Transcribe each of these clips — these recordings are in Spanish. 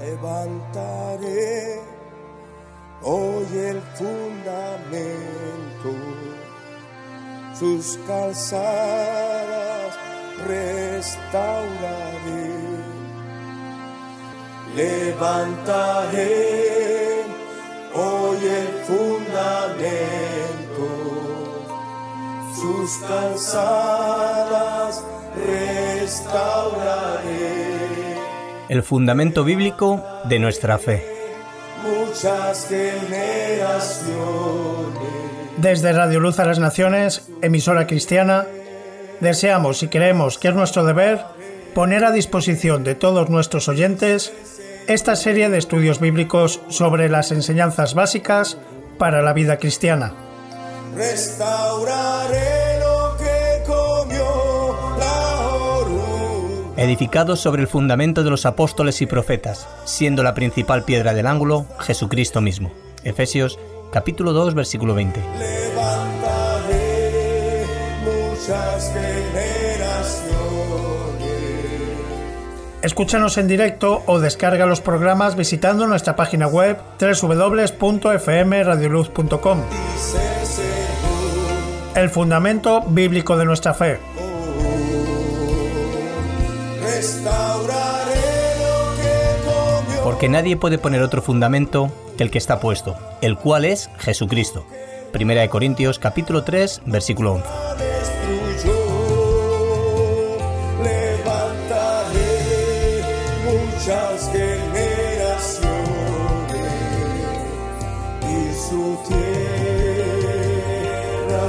Levantaré hoy el fundamento, sus calzadas restauraré. Levantaré hoy el fundamento, sus calzadas restauraré. El fundamento bíblico de nuestra fe. Muchas generaciones. Desde Radio Luz a las Naciones, emisora cristiana, deseamos y creemos que es nuestro deber poner a disposición de todos nuestros oyentes esta serie de estudios bíblicos sobre las enseñanzas básicas para la vida cristiana. Restauraré lo que comió la oruga. Edificados sobre el fundamento de los apóstoles y profetas, siendo la principal piedra del ángulo Jesucristo mismo. Efesios capítulo 2, versículo 20. Levantaré muchas generaciones. Escúchanos en directo o descarga los programas visitando nuestra página web www.fmradioluz.com. El fundamento bíblico de nuestra fe. Porque nadie puede poner otro fundamento que el que está puesto, el cual es Jesucristo. Primera de Corintios capítulo 3, versículo 11. Muchas generaciones y su tierra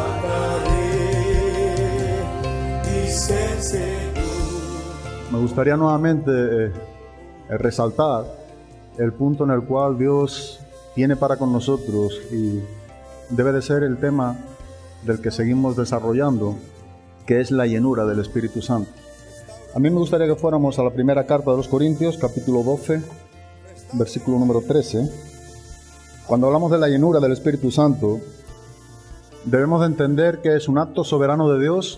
sanaré, dice el Señor. Me gustaría nuevamente resaltar el punto en el cual Dios tiene para con nosotros y debe de ser el tema del que seguimos desarrollando, que es la llenura del Espíritu Santo. A mí me gustaría que fuéramos a la primera carta de los Corintios, capítulo 12, versículo número 13. Cuando hablamos de la llenura del Espíritu Santo, debemos de entender que es un acto soberano de Dios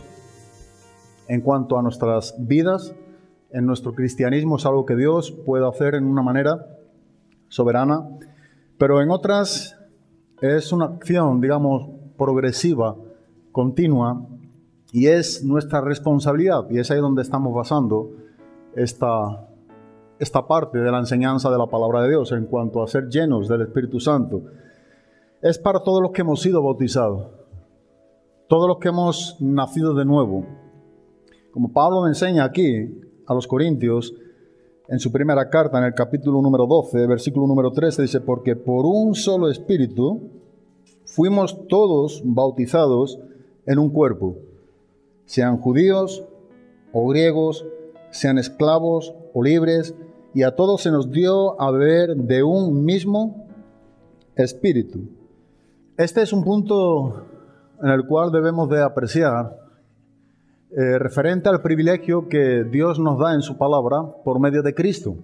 en cuanto a nuestras vidas. En nuestro cristianismo es algo que Dios puede hacer en una manera soberana, pero en otras es una acción, digamos, progresiva, continua, y es nuestra responsabilidad, y es ahí donde estamos basando esta parte de la enseñanza de la palabra de Dios en cuanto a ser llenos del Espíritu Santo. Es para todos los que hemos sido bautizados, todos los que hemos nacido de nuevo. Como Pablo me enseña aquí a los Corintios, en su primera carta, en el capítulo número 12, versículo número 13, dice: porque por un solo Espíritu fuimos todos bautizados en un cuerpo, sean judíos o griegos, sean esclavos o libres, y a todos se nos dio a beber de un mismo Espíritu. Este es un punto en el cual debemos de apreciar referente al privilegio que Dios nos da en su palabra por medio de Cristo.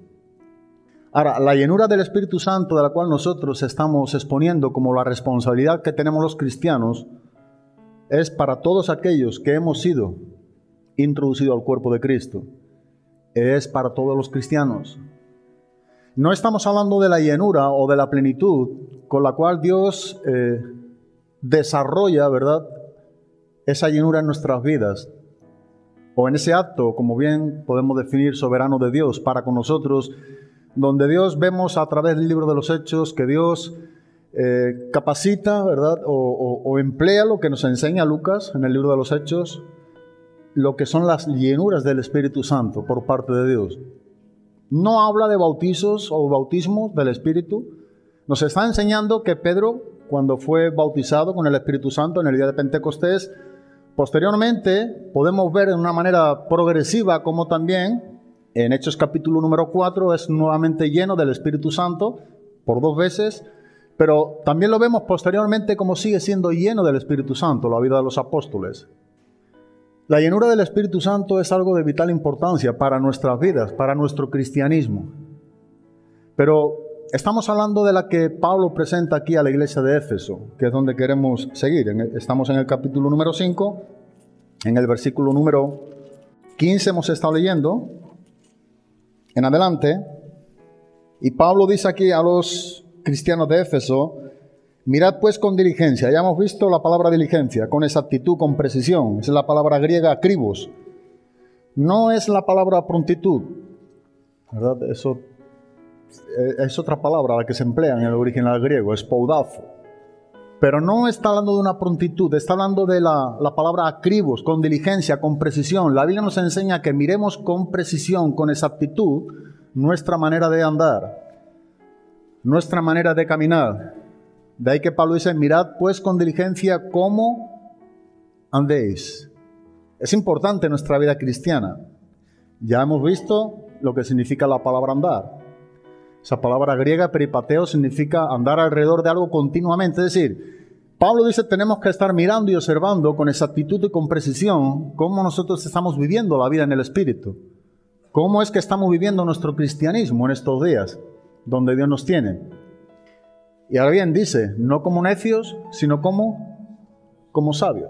Ahora, la llenura del Espíritu Santo, de la cual nosotros estamos exponiendo como la responsabilidad que tenemos los cristianos, es para todos aquellos que hemos sido introducidos al cuerpo de Cristo. Es para todos los cristianos. No estamos hablando de la llenura o de la plenitud con la cual Dios desarrolla, ¿verdad?, esa llenura en nuestras vidas, o en ese acto, como bien podemos definir, soberano de Dios para con nosotros, donde Dios vemos a través del libro de los Hechos que Dios capacita, ¿verdad?, o emplea lo que nos enseña Lucas en el libro de los Hechos, lo que son las llenuras del Espíritu Santo por parte de Dios. No habla de bautizos o bautismos del Espíritu. Nos está enseñando que Pedro, cuando fue bautizado con el Espíritu Santo en el día de Pentecostés, posteriormente podemos ver de una manera progresiva como también en Hechos capítulo número 4 es nuevamente lleno del Espíritu Santo por 2 veces, pero también lo vemos posteriormente como sigue siendo lleno del Espíritu Santo la vida de los apóstoles. La llenura del Espíritu Santo es algo de vital importancia para nuestras vidas, para nuestro cristianismo. Pero estamos hablando de la que Pablo presenta aquí a la iglesia de Éfeso, que es donde queremos seguir. Estamos en el capítulo número 5, en el versículo número 15 hemos estado leyendo. En adelante, Y Pablo dice aquí a los cristianos de Éfeso, mirad pues con diligencia. Ya hemos visto la palabra diligencia, con exactitud, con precisión. Esa es la palabra griega akribos. No es la palabra prontitud, ¿verdad? Eso es otra palabra la que se emplea en el original griego, es poudafo. Pero no está hablando de una prontitud, está hablando de la palabra akribos, con diligencia, con precisión. La Biblia nos enseña que miremos con precisión, con exactitud, nuestra manera de andar, nuestra manera de caminar. De ahí que Pablo dice, mirad pues con diligencia cómo andéis. Es importante en nuestra vida cristiana. Ya hemos visto lo que significa la palabra andar. Esa palabra griega, peripateo, significa andar alrededor de algo continuamente. Es decir, Pablo dice, tenemos que estar mirando y observando con exactitud y con precisión cómo nosotros estamos viviendo la vida en el Espíritu. ¿Cómo es que estamos viviendo nuestro cristianismo en estos días, donde Dios nos tiene? Y ahora bien, dice, no como necios, sino como sabios.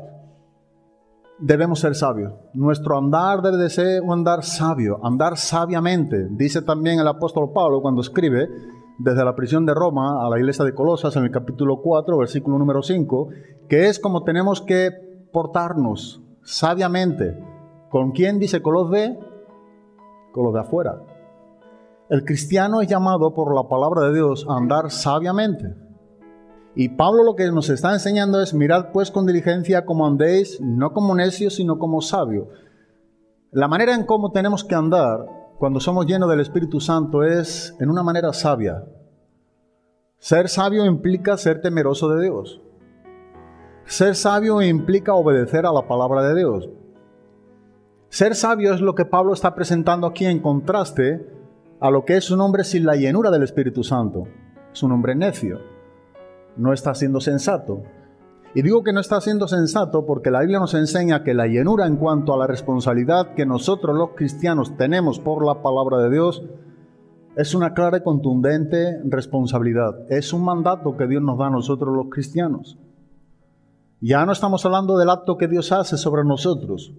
Debemos ser sabios. Nuestro andar debe de ser un andar sabio, andar sabiamente. Dice también el apóstol Pablo cuando escribe desde la prisión de Roma a la iglesia de Colosas en el capítulo 4, versículo número 5, que es como tenemos que portarnos sabiamente. ¿Con quién dice con los de? Con los de afuera. El cristiano es llamado por la palabra de Dios a andar sabiamente. Y Pablo lo que nos está enseñando es, mirad pues con diligencia cómo andéis, no como necios, sino como sabios. La manera en cómo tenemos que andar cuando somos llenos del Espíritu Santo es en una manera sabia. Ser sabio implica ser temeroso de Dios. Ser sabio implica obedecer a la palabra de Dios. Ser sabio es lo que Pablo está presentando aquí en contraste a lo que es un hombre sin la llenura del Espíritu Santo. Es un hombre necio. No está siendo sensato. Y digo que no está siendo sensato porque la Biblia nos enseña que la llenura en cuanto a la responsabilidad que nosotros los cristianos tenemos por la palabra de Dios es una clara y contundente responsabilidad. Es un mandato que Dios nos da a nosotros los cristianos. Ya no estamos hablando del acto que Dios hace sobre nosotros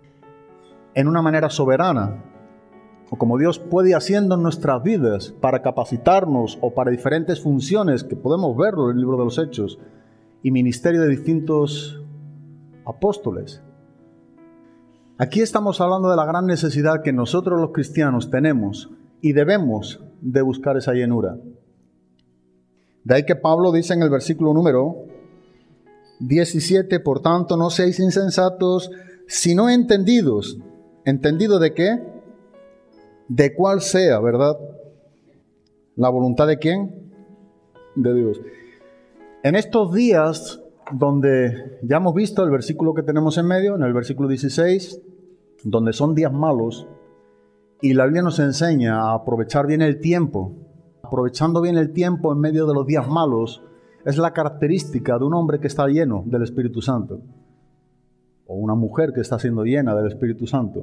en una manera soberana, o como Dios puede ir haciendo en nuestras vidas para capacitarnos o para diferentes funciones que podemos verlo en el libro de los Hechos y ministerio de distintos apóstoles. Aquí estamos hablando de la gran necesidad que nosotros los cristianos tenemos y debemos de buscar esa llenura. De ahí que Pablo dice en el versículo número 17, por tanto no seáis insensatos, sino entendidos. ¿Entendido de qué? De cuál sea, ¿verdad? ¿La voluntad de quién? De Dios. En estos días donde ya hemos visto el versículo que tenemos en medio, en el versículo 16, donde son días malos, y la Biblia nos enseña a aprovechar bien el tiempo. Aprovechando bien el tiempo en medio de los días malos es la característica de un hombre que está lleno del Espíritu Santo, o una mujer que está siendo llena del Espíritu Santo.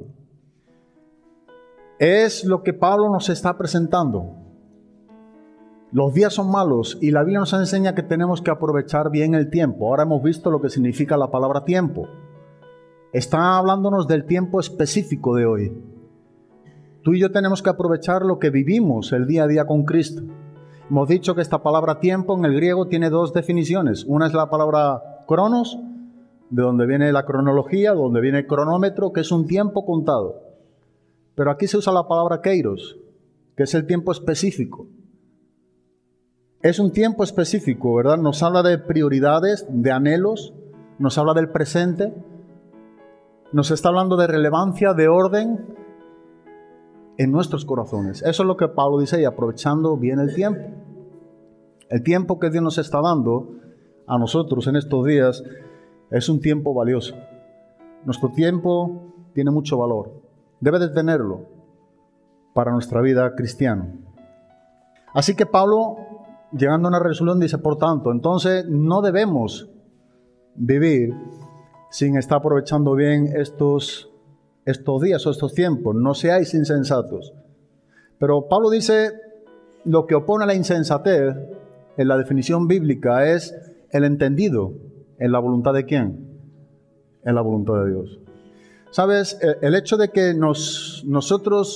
Es lo que Pablo nos está presentando. Los días son malos y la Biblia nos enseña que tenemos que aprovechar bien el tiempo. Ahora hemos visto lo que significa la palabra tiempo. Está hablándonos del tiempo específico de hoy. Tú y yo tenemos que aprovechar lo que vivimos el día a día con Cristo. Hemos dicho que esta palabra tiempo en el griego tiene dos definiciones. Una es la palabra cronos, de donde viene la cronología, donde viene el cronómetro, que es un tiempo contado. Pero aquí se usa la palabra kairos, que es el tiempo específico. Es un tiempo específico, ¿verdad? Nos habla de prioridades, de anhelos, nos habla del presente, nos está hablando de relevancia, de orden en nuestros corazones. Eso es lo que Pablo dice, y aprovechando bien el tiempo. El tiempo que Dios nos está dando a nosotros en estos días es un tiempo valioso. Nuestro tiempo tiene mucho valor. Debe de tenerlo para nuestra vida cristiana. Así que Pablo, llegando a una resolución, dice, por tanto, entonces no debemos vivir sin estar aprovechando bien estos días o estos tiempos. No seáis insensatos. Pero Pablo dice, lo que opone a la insensatez en la definición bíblica es el entendido en la voluntad de ¿quién? En la voluntad de Dios. ¿Sabes? El hecho de que nosotros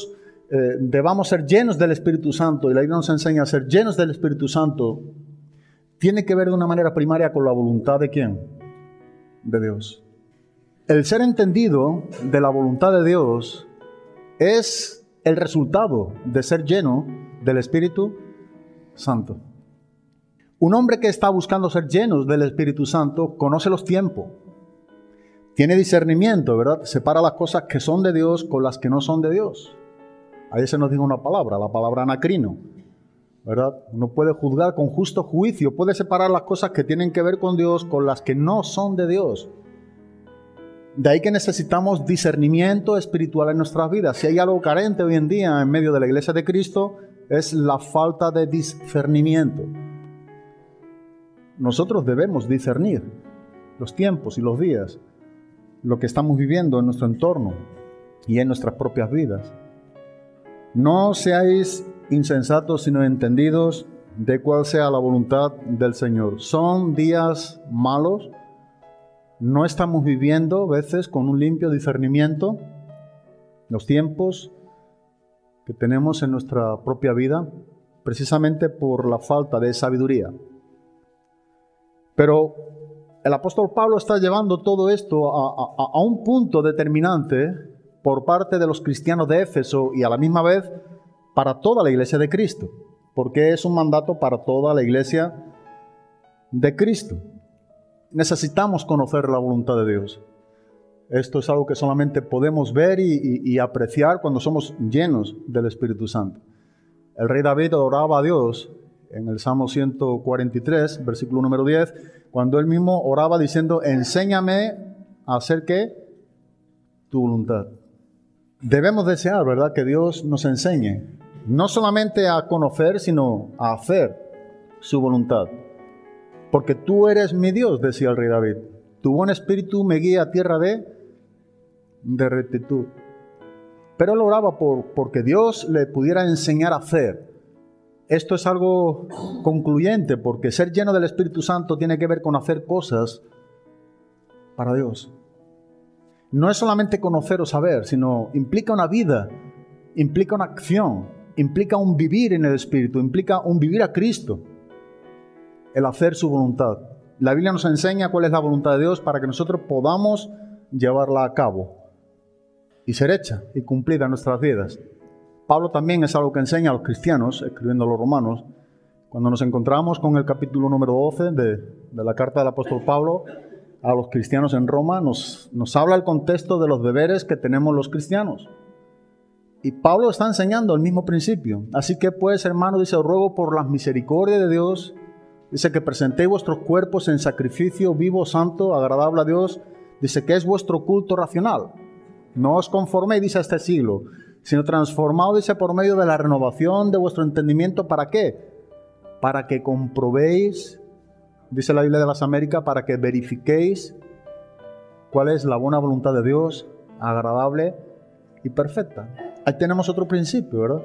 debamos ser llenos del Espíritu Santo, y la Biblia nos enseña a ser llenos del Espíritu Santo, tiene que ver de una manera primaria con la voluntad ¿de quién? De Dios. El ser entendido de la voluntad de Dios es el resultado de ser lleno del Espíritu Santo. Un hombre que está buscando ser lleno del Espíritu Santo conoce los tiempos, tiene discernimiento, ¿verdad? Separa las cosas que son de Dios con las que no son de Dios. Ahí se nos dice una palabra, la palabra anacrino, ¿verdad? Uno puede juzgar con justo juicio, puede separar las cosas que tienen que ver con Dios con las que no son de Dios. De ahí que necesitamos discernimiento espiritual en nuestras vidas. Si hay algo carente hoy en día en medio de la Iglesia de Cristo, es la falta de discernimiento. Nosotros debemos discernir los tiempos y los días, lo que estamos viviendo en nuestro entorno y en nuestras propias vidas. No seáis insensatos, sino entendidos de cuál sea la voluntad del Señor. Son días malos. No estamos viviendo a veces con un limpio discernimiento los tiempos que tenemos en nuestra propia vida, precisamente por la falta de sabiduría. Pero el apóstol Pablo está llevando todo esto a un punto determinante por parte de los cristianos de Éfeso y a la misma vez para toda la iglesia de Cristo, porque es un mandato para toda la iglesia de Cristo. Necesitamos conocer la voluntad de Dios. Esto es algo que solamente podemos ver y apreciar cuando somos llenos del Espíritu Santo. El rey David oraba a Dios en el Salmo 143, versículo número 10, cuando él mismo oraba diciendo, enséñame a hacer ¿qué? Tu voluntad. Debemos desear, ¿verdad?, que Dios nos enseñe, no solamente a conocer, sino a hacer su voluntad. Porque tú eres mi Dios, decía el rey David. Tu buen espíritu me guía a tierra de rectitud. Pero él oraba porque Dios le pudiera enseñar a hacer. Esto es algo concluyente, porque ser lleno del Espíritu Santo tiene que ver con hacer cosas para Dios. No es solamente conocer o saber, sino implica una vida, implica una acción, implica un vivir en el Espíritu, implica un vivir a Cristo, el hacer su voluntad. La Biblia nos enseña cuál es la voluntad de Dios para que nosotros podamos llevarla a cabo y ser hecha y cumplida en nuestras vidas. Pablo también es algo que enseña a los cristianos, escribiendo a los romanos. Cuando nos encontramos con el capítulo número 12 de la carta del apóstol Pablo a los cristianos en Roma, nos habla el contexto de los deberes que tenemos los cristianos. Y Pablo está enseñando el mismo principio. Así que pues, hermano, dice, os ruego por las misericordias de Dios, dice que presentéis vuestros cuerpos en sacrificio vivo, santo, agradable a Dios, dice que es vuestro culto racional. No os conforméis, dice, a este siglo, sino transformados, dice, por medio de la renovación de vuestro entendimiento. ¿Para qué? Para que comprobéis, dice la Biblia de las Américas, para que verifiquéis cuál es la buena voluntad de Dios, agradable y perfecta. Ahí tenemos otro principio, ¿verdad?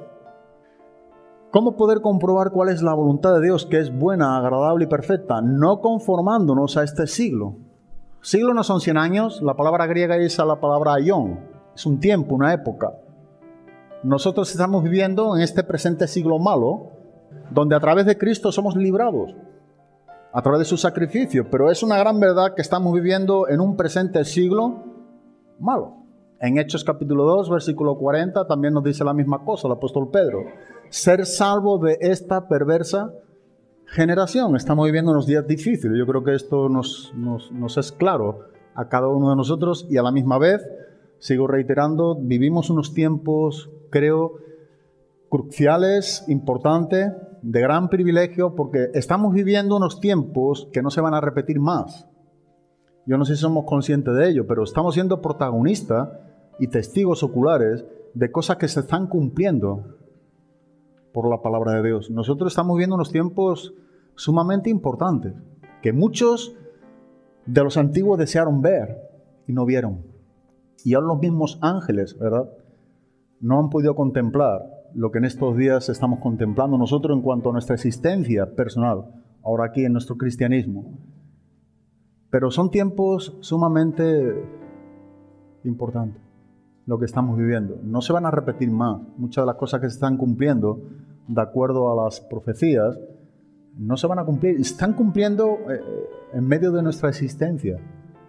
¿Cómo poder comprobar cuál es la voluntad de Dios, que es buena, agradable y perfecta? No conformándonos a este siglo. Siglo no son 100 años, la palabra griega es la palabra aion, es un tiempo, una época. Nosotros estamos viviendo en este presente siglo malo, donde a través de Cristo somos librados, a través de su sacrificio, pero es una gran verdad que estamos viviendo en un presente siglo malo. En Hechos capítulo 2, versículo 40, también nos dice la misma cosa el apóstol Pedro. Ser salvo de esta perversa generación. Estamos viviendo unos días difíciles. Yo creo que esto nos es claro a cada uno de nosotros y a la misma vez, sigo reiterando, vivimos unos tiempos, creo, cruciales, importantes, de gran privilegio, porque estamos viviendo unos tiempos que no se van a repetir más. Yo no sé si somos conscientes de ello, pero estamos siendo protagonistas y testigos oculares de cosas que se están cumpliendo por la palabra de Dios. Nosotros estamos viviendo unos tiempos sumamente importantes, que muchos de los antiguos desearon ver y no vieron. Y aún los mismos ángeles, ¿verdad?, no han podido contemplar lo que en estos días estamos contemplando nosotros en cuanto a nuestra existencia personal, ahora aquí en nuestro cristianismo. Pero son tiempos sumamente importantes. lo que estamos viviendo. No se van a repetir más. Muchas de las cosas que se están cumpliendo, de acuerdo a las profecías, no se van a cumplir. Están cumpliendo en medio de nuestra existencia.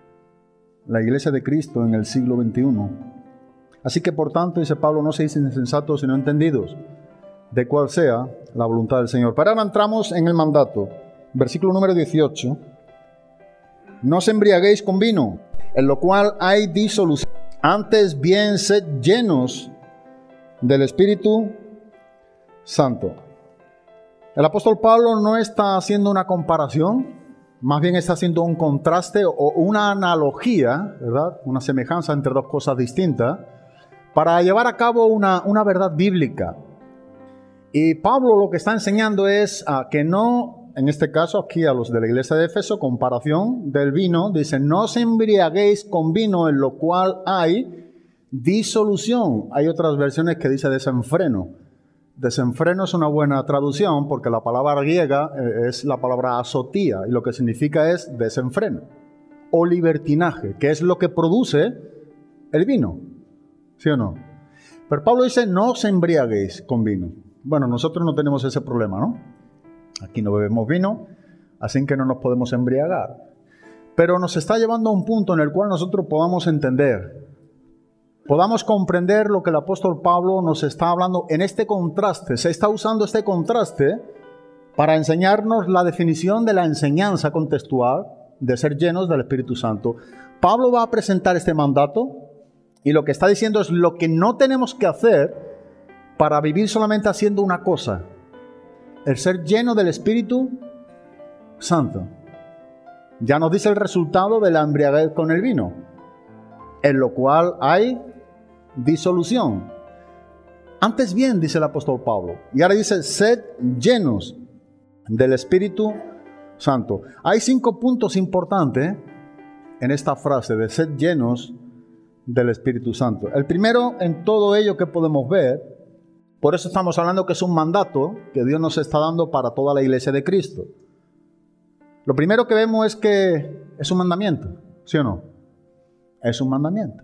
La Iglesia de Cristo en el siglo XXI. Así que, por tanto, dice Pablo, no seáis insensatos sino entendidos de cuál sea la voluntad del Señor. Pero ahora entramos en el mandato. Versículo número 18. No os embriaguéis con vino, en lo cual hay disolución. Antes bien, sed llenos del Espíritu Santo. El apóstol Pablo no está haciendo una comparación, más bien está haciendo un contraste o una analogía, ¿verdad? Una semejanza entre dos cosas distintas, para llevar a cabo una verdad bíblica. Y Pablo lo que está enseñando es que no, en este caso aquí a los de la iglesia de Éfeso, comparación del vino, dice, no os embriaguéis con vino en lo cual hay disolución. Hay otras versiones que dice desenfreno. Desenfreno es una buena traducción porque la palabra griega es la palabra azotía y lo que significa es desenfreno o libertinaje, que es lo que produce el vino, ¿sí o no? Pero Pablo dice, no os embriaguéis con vino. Bueno, nosotros no tenemos ese problema, ¿no? Aquí no bebemos vino, así que no nos podemos embriagar. Pero nos está llevando a un punto en el cual nosotros podamos entender, podamos comprender lo que el apóstol Pablo nos está hablando en este contraste. Se está usando este contraste para enseñarnos la definición de la enseñanza contextual de ser llenos del Espíritu Santo. Pablo va a presentar este mandato y lo que está diciendo es lo que no tenemos que hacer para vivir solamente haciendo una cosa, el ser lleno del Espíritu Santo. Ya nos dice el resultado de la embriaguez con el vino, en lo cual hay disolución. Antes bien, dice el apóstol Pablo, y ahora dice, sed llenos del Espíritu Santo. Hay 5 puntos importantes en esta frase de sed llenos del Espíritu Santo. El primero en todo ello que podemos ver, por eso estamos hablando que es un mandato que Dios nos está dando para toda la iglesia de Cristo. Lo primero que vemos es que es un mandamiento, ¿sí o no? Es un mandamiento.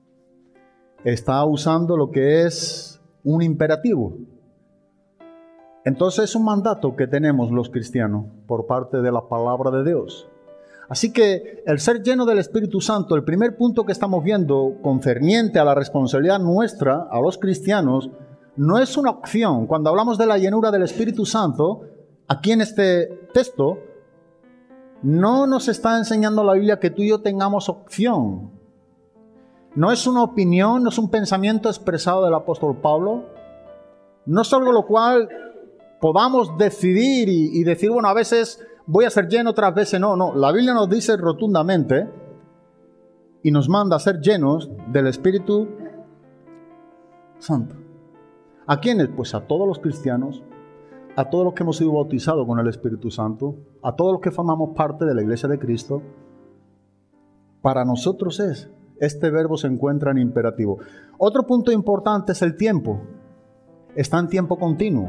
Está usando lo que es un imperativo. Entonces es un mandato que tenemos los cristianos por parte de la palabra de Dios. Así que el ser lleno del Espíritu Santo, el primer punto que estamos viendo concerniente a la responsabilidad nuestra, a los cristianos, no es una opción. Cuando hablamos de la llenura del Espíritu Santo, aquí en este texto, no nos está enseñando la Biblia que tú y yo tengamos opción. No es una opinión, no es un pensamiento expresado del apóstol Pablo. No es algo lo cual podamos decidir y decir, bueno, a veces voy a ser lleno, otras veces no. No, la Biblia nos dice rotundamente y nos manda a ser llenos del Espíritu Santo. ¿A quiénes? Pues a todos los cristianos, a todos los que hemos sido bautizados con el Espíritu Santo, a todos los que formamos parte de la iglesia de Cristo. Para nosotros este verbo se encuentra en imperativo. Otro punto importante es el tiempo. Está en tiempo continuo.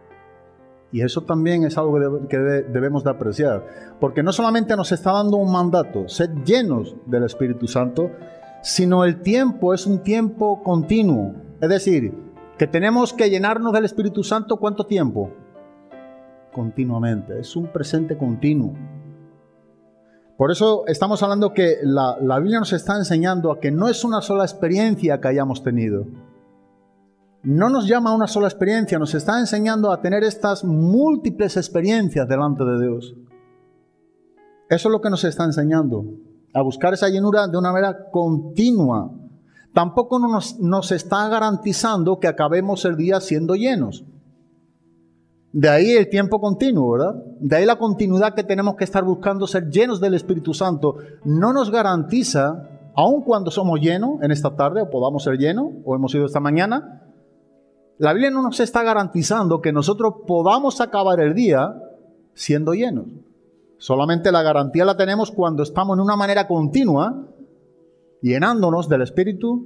Y eso también es algo que debemos de apreciar. Porque no solamente nos está dando un mandato, sed llenos del Espíritu Santo, sino el tiempo es un tiempo continuo. Es decir, que tenemos que llenarnos del Espíritu Santo, ¿cuánto tiempo? Continuamente, es un presente continuo. Por eso estamos hablando que la Biblia nos está enseñando a que no es una sola experiencia que hayamos tenido. No nos llama a una sola experiencia, nos está enseñando a tener estas múltiples experiencias delante de Dios. Eso es lo que nos está enseñando, a buscar esa llenura de una manera continua. Tampoco nos está garantizando que acabemos el día siendo llenos. De ahí el tiempo continuo, ¿verdad? De ahí la continuidad que tenemos que estar buscando ser llenos del Espíritu Santo. No nos garantiza, aun cuando somos llenos en esta tarde, o podamos ser llenos, o hemos sido esta mañana, la Biblia no nos está garantizando que nosotros podamos acabar el día siendo llenos. Solamente la garantía la tenemos cuando estamos en una manera continua llenándonos del Espíritu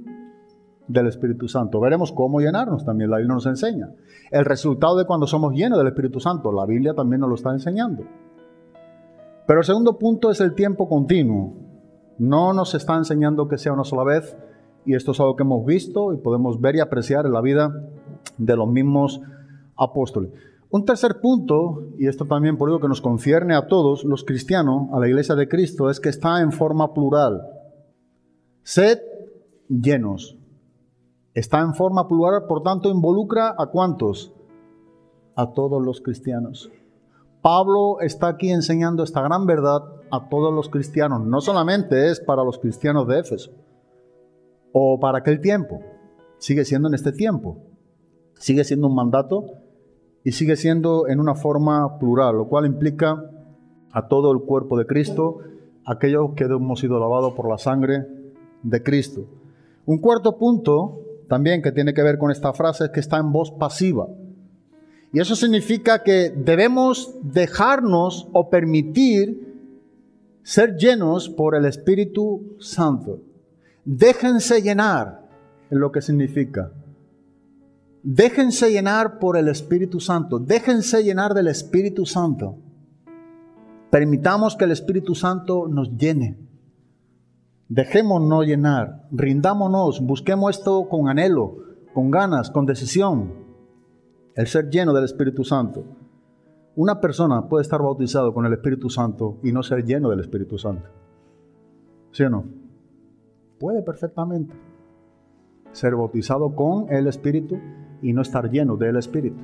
Santo. Veremos cómo llenarnos también, la Biblia nos enseña. El resultado de cuando somos llenos del Espíritu Santo, la Biblia también nos lo está enseñando. Pero el segundo punto es el tiempo continuo. No nos está enseñando que sea una sola vez y esto es algo que hemos visto y podemos ver y apreciar en la vida de los mismos apóstoles. Un tercer punto, y esto también por ello que nos concierne a todos los cristianos, a la Iglesia de Cristo, es que está en forma plural. Sed llenos. Está en forma plural, por tanto involucra ¿a cuántos? A todos los cristianos. Pablo está aquí enseñando esta gran verdad a todos los cristianos. No solamente es para los cristianos de Éfeso o para aquel tiempo. Sigue siendo en este tiempo. Sigue siendo un mandato y sigue siendo en una forma plural, lo cual implica a todo el cuerpo de Cristo, aquellos que hemos sido lavados por la sangre de Cristo. Un cuarto punto también que tiene que ver con esta frase es que está en voz pasiva. Y eso significa que debemos dejarnos o permitir ser llenos por el Espíritu Santo. Déjense llenar, es lo que significa. Déjense llenar por el Espíritu Santo. Déjense llenar del Espíritu Santo. Permitamos que el Espíritu Santo nos llene. Dejémonos llenar. Rindámonos. Busquemos esto con anhelo, con ganas, con decisión. El ser lleno del Espíritu Santo. Una persona puede estar bautizado con el Espíritu Santo y no ser lleno del Espíritu Santo. ¿Sí o no? Puede perfectamente ser bautizado con el Espíritu y no estar lleno del Espíritu.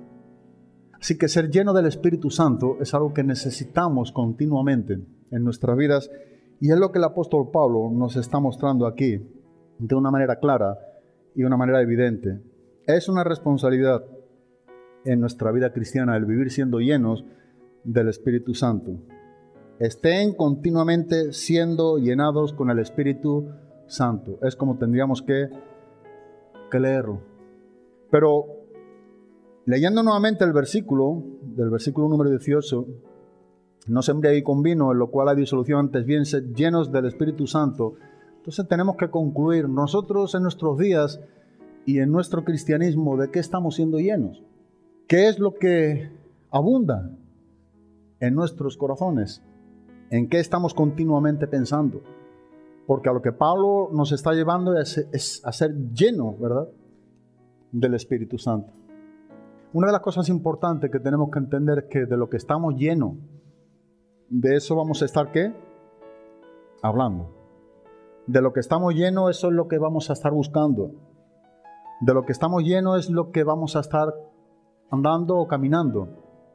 Así que ser lleno del Espíritu Santo es algo que necesitamos continuamente en nuestras vidas y es lo que el apóstol Pablo nos está mostrando aquí de una manera clara y una manera evidente. Es una responsabilidad en nuestra vida cristiana el vivir siendo llenos del Espíritu Santo. Estén continuamente siendo llenados con el Espíritu Santo. Es como tendríamos que leerlo. Pero leyendo nuevamente el versículo, del versículo número 18, no se embriaguéis con vino, en lo cual hay disolución, antes bien sed llenos del Espíritu Santo. Entonces tenemos que concluir nosotros en nuestros días y en nuestro cristianismo, ¿de qué estamos siendo llenos? ¿Qué es lo que abunda en nuestros corazones? ¿En qué estamos continuamente pensando? Porque a lo que Pablo nos está llevando es a ser lleno, ¿verdad?, del Espíritu Santo. Una de las cosas importantes que tenemos que entender es que de lo que estamos llenos, de eso vamos a estar, ¿qué? Hablando. De lo que estamos llenos, eso es lo que vamos a estar buscando. De lo que estamos llenos es lo que vamos a estar andando o caminando.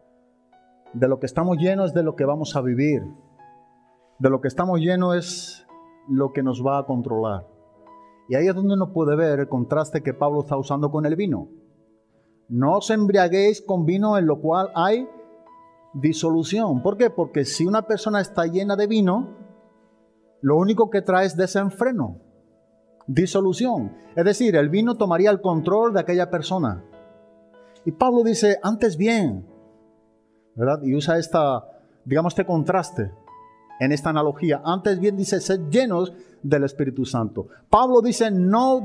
De lo que estamos llenos es de lo que vamos a vivir. De lo que estamos llenos es lo que nos va a controlar. Y ahí es donde uno puede ver el contraste que Pablo está usando con el vino. No os embriaguéis con vino en lo cual hay disolución. ¿Por qué? Porque si una persona está llena de vino, lo único que trae es desenfreno, disolución. Es decir, el vino tomaría el control de aquella persona. Y Pablo dice, antes bien, ¿verdad? Y usa este contraste en esta analogía. Antes bien dice, sed llenos del Espíritu Santo. Pablo dice, no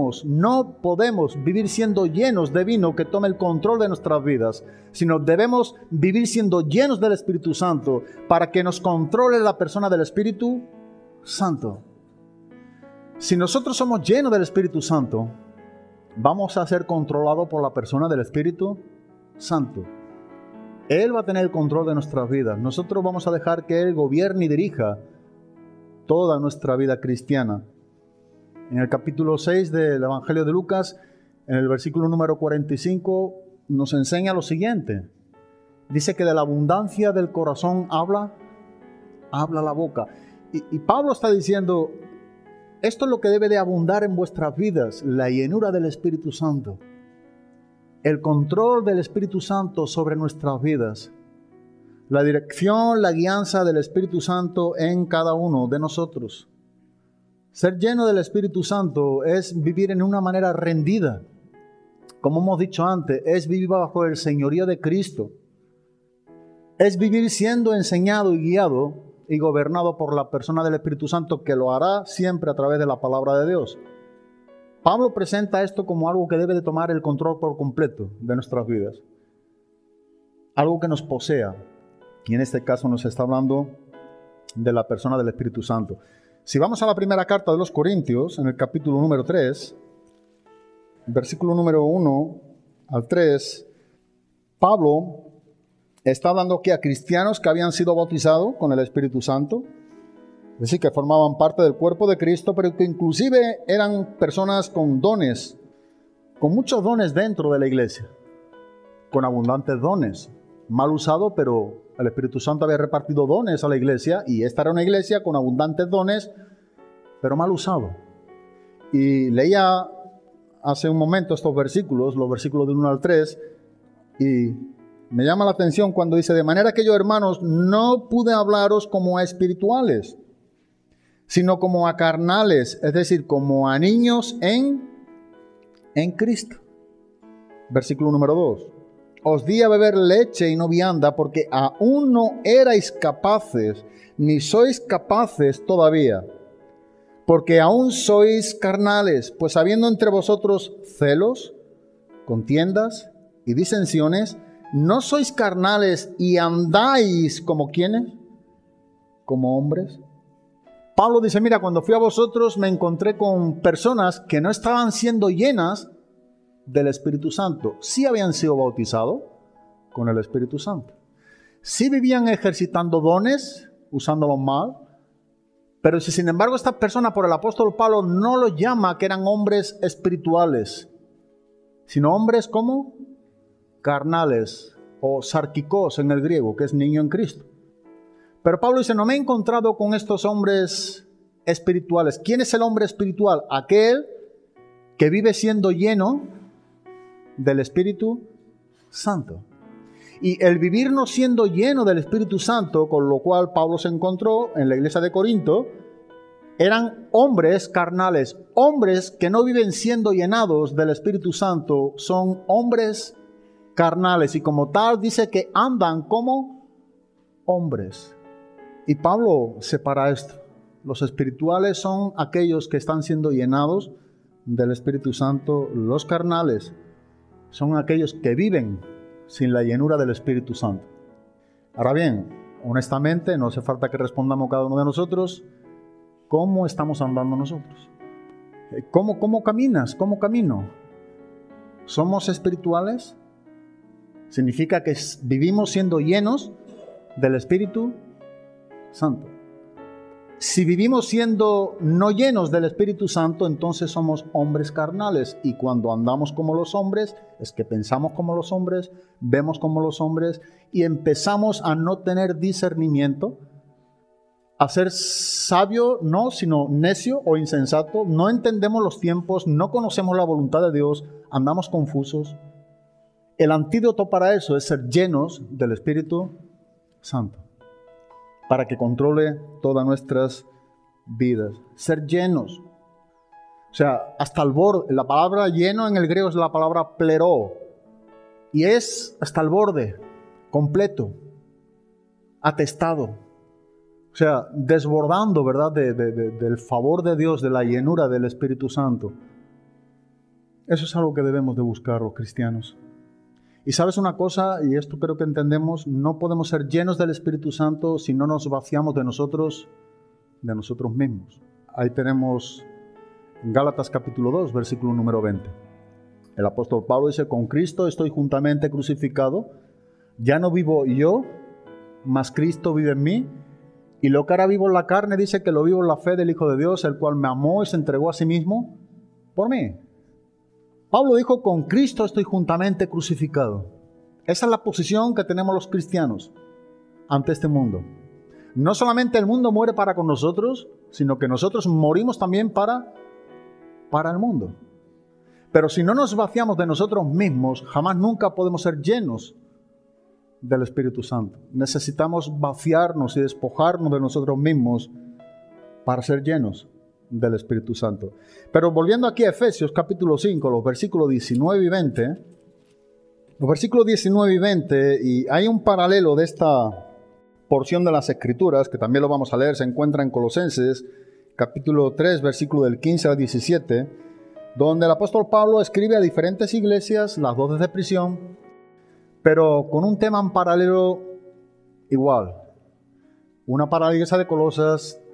podemos vivir siendo llenos de vino que tome el control de nuestras vidas, sino debemos vivir siendo llenos del Espíritu Santo para que nos controle la persona del Espíritu Santo. Si nosotros somos llenos del Espíritu Santo, vamos a ser controlados por la persona del Espíritu Santo. Él va a tener el control de nuestras vidas. Nosotros vamos a dejar que Él gobierne y dirija toda nuestra vida cristiana. En el capítulo 6 del Evangelio de Lucas, en el versículo número 45, nos enseña lo siguiente. Dice que de la abundancia del corazón habla la boca. Y Pablo está diciendo, esto es lo que debe de abundar en vuestras vidas, la llenura del Espíritu Santo. El control del Espíritu Santo sobre nuestras vidas. La dirección, la guianza del Espíritu Santo en cada uno de nosotros. Ser lleno del Espíritu Santo es vivir en una manera rendida. Como hemos dicho antes, es vivir bajo el señorío de Cristo. Es vivir siendo enseñado y guiado y gobernado por la persona del Espíritu Santo, que lo hará siempre a través de la palabra de Dios. Pablo presenta esto como algo que debe de tomar el control por completo de nuestras vidas. Algo que nos posea. Y en este caso nos está hablando de la persona del Espíritu Santo. Si vamos a la primera carta de los Corintios, en el capítulo número 3, versículo número 1 al 3, Pablo está hablando aquí a cristianos que habían sido bautizados con el Espíritu Santo, es decir, que formaban parte del cuerpo de Cristo, pero que inclusive eran personas con dones, con muchos dones dentro de la iglesia, con abundantes dones, mal usado, pero el Espíritu Santo había repartido dones a la iglesia, y esta era una iglesia con abundantes dones, pero mal usado. Y leía hace un momento estos versículos, los versículos del 1 al 3, y me llama la atención cuando dice: de manera que yo, hermanos, no pude hablaros como a espirituales, sino como a carnales, es decir, como a niños en Cristo. Versículo número 2. Os di a beber leche y no vianda, porque aún no erais capaces, ni sois capaces todavía, porque aún sois carnales, pues habiendo entre vosotros celos, contiendas y disensiones, ¿no sois carnales y andáis como quiénes? Como hombres. Pablo dice: mira, cuando fui a vosotros me encontré con personas que no estaban siendo llenas del Espíritu Santo. Sí habían sido bautizados con el Espíritu Santo. Sí vivían ejercitando dones, usándolos mal. Pero si sin embargo esta persona, por el apóstol Pablo, no los llama que eran hombres espirituales, sino hombres como carnales, o sarkikos en el griego, que es niño en Cristo. Pero Pablo dice: no me he encontrado con estos hombres espirituales. ¿Quién es el hombre espiritual? Aquel que vive siendo lleno del Espíritu Santo. Y el vivir no siendo lleno del Espíritu Santo, con lo cual Pablo se encontró en la iglesia de Corinto, eran hombres carnales. Hombres que no viven siendo llenados del Espíritu Santo son hombres carnales, y como tal dice que andan como hombres. Y Pablo separa esto. Los espirituales son aquellos que están siendo llenados del Espíritu Santo. Los carnales son aquellos que viven sin la llenura del Espíritu Santo. Ahora bien, honestamente, no hace falta que respondamos cada uno de nosotros: ¿cómo estamos andando nosotros? ¿Cómo caminas? ¿Cómo camino? ¿Somos espirituales? Significa que vivimos siendo llenos del Espíritu Santo. Si vivimos siendo no llenos del Espíritu Santo, entonces somos hombres carnales. Y cuando andamos como los hombres, es que pensamos como los hombres, vemos como los hombres, y empezamos a no tener discernimiento, a ser sabio, no, sino necio o insensato. No entendemos los tiempos, no conocemos la voluntad de Dios, andamos confusos. El antídoto para eso es ser llenos del Espíritu Santo, para que controle todas nuestras vidas. Ser llenos. O sea, hasta el borde. La palabra lleno en el griego es la palabra pleró. Y es hasta el borde, completo, atestado. O sea, desbordando, ¿verdad? Del favor de Dios, de la llenura del Espíritu Santo. Eso es algo que debemos de buscar los cristianos. Y sabes una cosa, y esto creo que entendemos: no podemos ser llenos del Espíritu Santo si no nos vaciamos de nosotros mismos. Ahí tenemos en Gálatas capítulo 2, versículo número 20. El apóstol Pablo dice: con Cristo estoy juntamente crucificado, ya no vivo yo, mas Cristo vive en mí. Y lo que ahora vivo en la carne, dice que lo vivo en la fe del Hijo de Dios, el cual me amó y se entregó a sí mismo por mí. Pablo dijo: con Cristo estoy juntamente crucificado. Esa es la posición que tenemos los cristianos ante este mundo. No solamente el mundo muere para con nosotros, sino que nosotros morimos también para el mundo. Pero si no nos vaciamos de nosotros mismos, jamás nunca podemos ser llenos del Espíritu Santo. Necesitamos vaciarnos y despojarnos de nosotros mismos para ser llenos del Espíritu Santo. Pero volviendo aquí a Efesios capítulo 5, los versículos 19 y 20, los versículos 19 y 20, y hay un paralelo de esta porción de las Escrituras, que también lo vamos a leer, se encuentra en Colosenses capítulo 3, versículo del 15 al 17, donde el apóstol Pablo escribe a diferentes iglesias, las dos desde prisión, pero con un tema en paralelo igual. Una para la iglesia de Colosas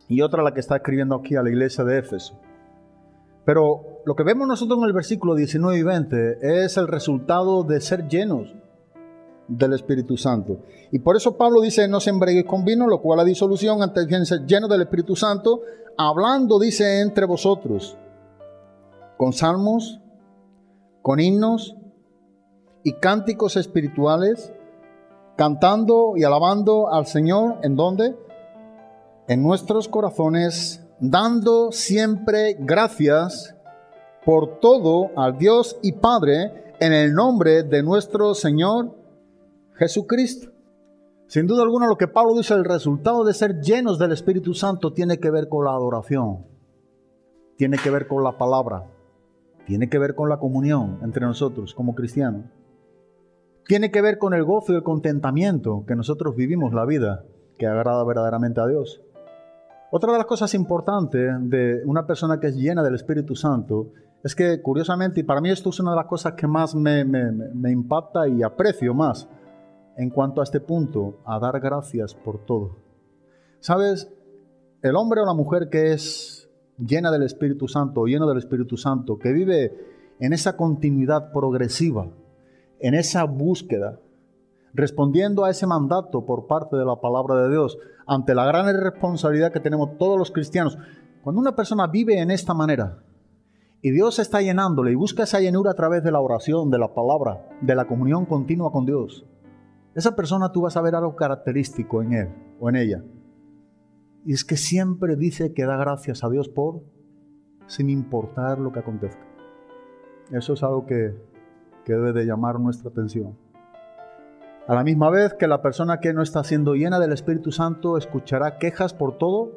y otra la que está escribiendo aquí a la iglesia de Éfeso. Pero lo que vemos nosotros en el versículo 19 y 20 es el resultado de ser llenos del Espíritu Santo. Y por eso Pablo dice, no se embriaguéis con vino, lo cual a disolución, antes bien ser llenos del Espíritu Santo, hablando, dice, entre vosotros, con salmos, con himnos y cánticos espirituales, cantando y alabando al Señor, ¿en dónde? En nuestros corazones, dando siempre gracias por todo al Dios y Padre, en el nombre de nuestro Señor Jesucristo. Sin duda alguna, lo que Pablo dice, el resultado de ser llenos del Espíritu Santo tiene que ver con la adoración, tiene que ver con la palabra, tiene que ver con la comunión entre nosotros como cristianos, tiene que ver con el gozo y el contentamiento que nosotros vivimos la vida que agrada verdaderamente a Dios. Otra de las cosas importantes de una persona que es llena del Espíritu Santo es que, curiosamente, y para mí esto es una de las cosas que más me impacta y aprecio más en cuanto a este punto, a dar gracias por todo. ¿Sabes? El hombre o la mujer que es llena del Espíritu Santo o lleno del Espíritu Santo, que vive en esa continuidad progresiva, en esa búsqueda, respondiendo a ese mandato por parte de la palabra de Dios, ante la gran responsabilidad que tenemos todos los cristianos. Cuando una persona vive en esta manera y Dios está llenándole y busca esa llenura a través de la oración, de la palabra, de la comunión continua con Dios, esa persona tú vas a ver algo característico en él o en ella. Y es que siempre dice que da gracias a Dios por, sin importar lo que acontezca. Eso es algo que debe de llamar nuestra atención. A la misma vez que la persona que no está siendo llena del Espíritu Santo escuchará quejas por todos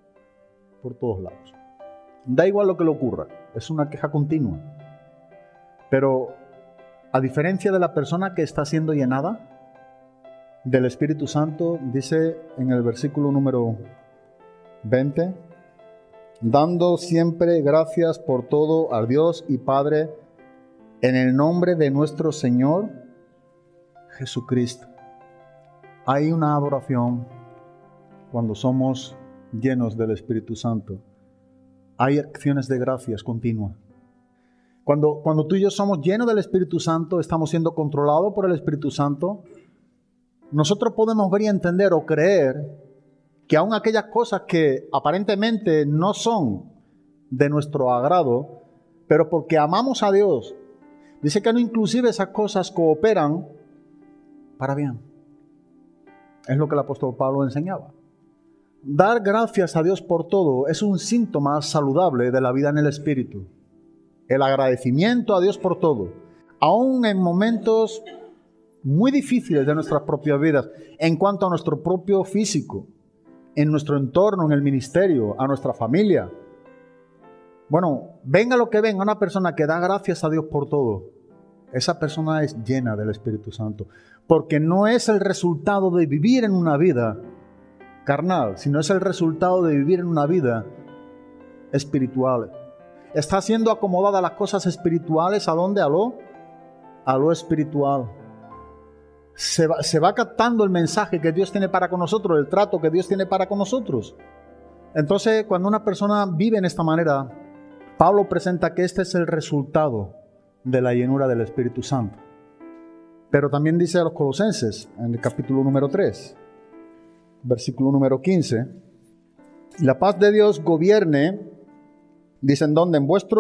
lados. Da igual lo que le ocurra, es una queja continua. Pero a diferencia de la persona que está siendo llenada del Espíritu Santo, dice en el versículo número 20, dando siempre gracias por todo al Dios y Padre en el nombre de nuestro Señor Jesucristo. Hay una adoración cuando somos llenos del Espíritu Santo. Hay acciones de gracias continuas. Cuando tú y yo somos llenos del Espíritu Santo, estamos siendo controlados por el Espíritu Santo, nosotros podemos ver y entender o creer que aun aquellas cosas que aparentemente no son de nuestro agrado, pero porque amamos a Dios, dice que no, inclusive esas cosas cooperan para bien. Es lo que el apóstol Pablo enseñaba. Dar gracias a Dios por todo es un síntoma saludable de la vida en el Espíritu. El agradecimiento a Dios por todo, aun en momentos muy difíciles de nuestras propias vidas, en cuanto a nuestro propio físico, en nuestro entorno, en el ministerio, a nuestra familia. Bueno, venga lo que venga, una persona que da gracias a Dios por todo, esa persona es llena del Espíritu Santo, porque no es el resultado de vivir en una vida carnal, sino es el resultado de vivir en una vida espiritual. Está siendo acomodada las cosas espirituales, ¿a dónde? A lo espiritual. Se va captando el mensaje que Dios tiene para con nosotros, el trato que Dios tiene para con nosotros. Entonces, cuando una persona vive en esta manera, Pablo presenta que este es el resultado de la llenura del Espíritu Santo. Pero también dice a los Colosenses, en el capítulo número 3, versículo número 15, la paz de Dios gobierne, dicen, ¿dónde?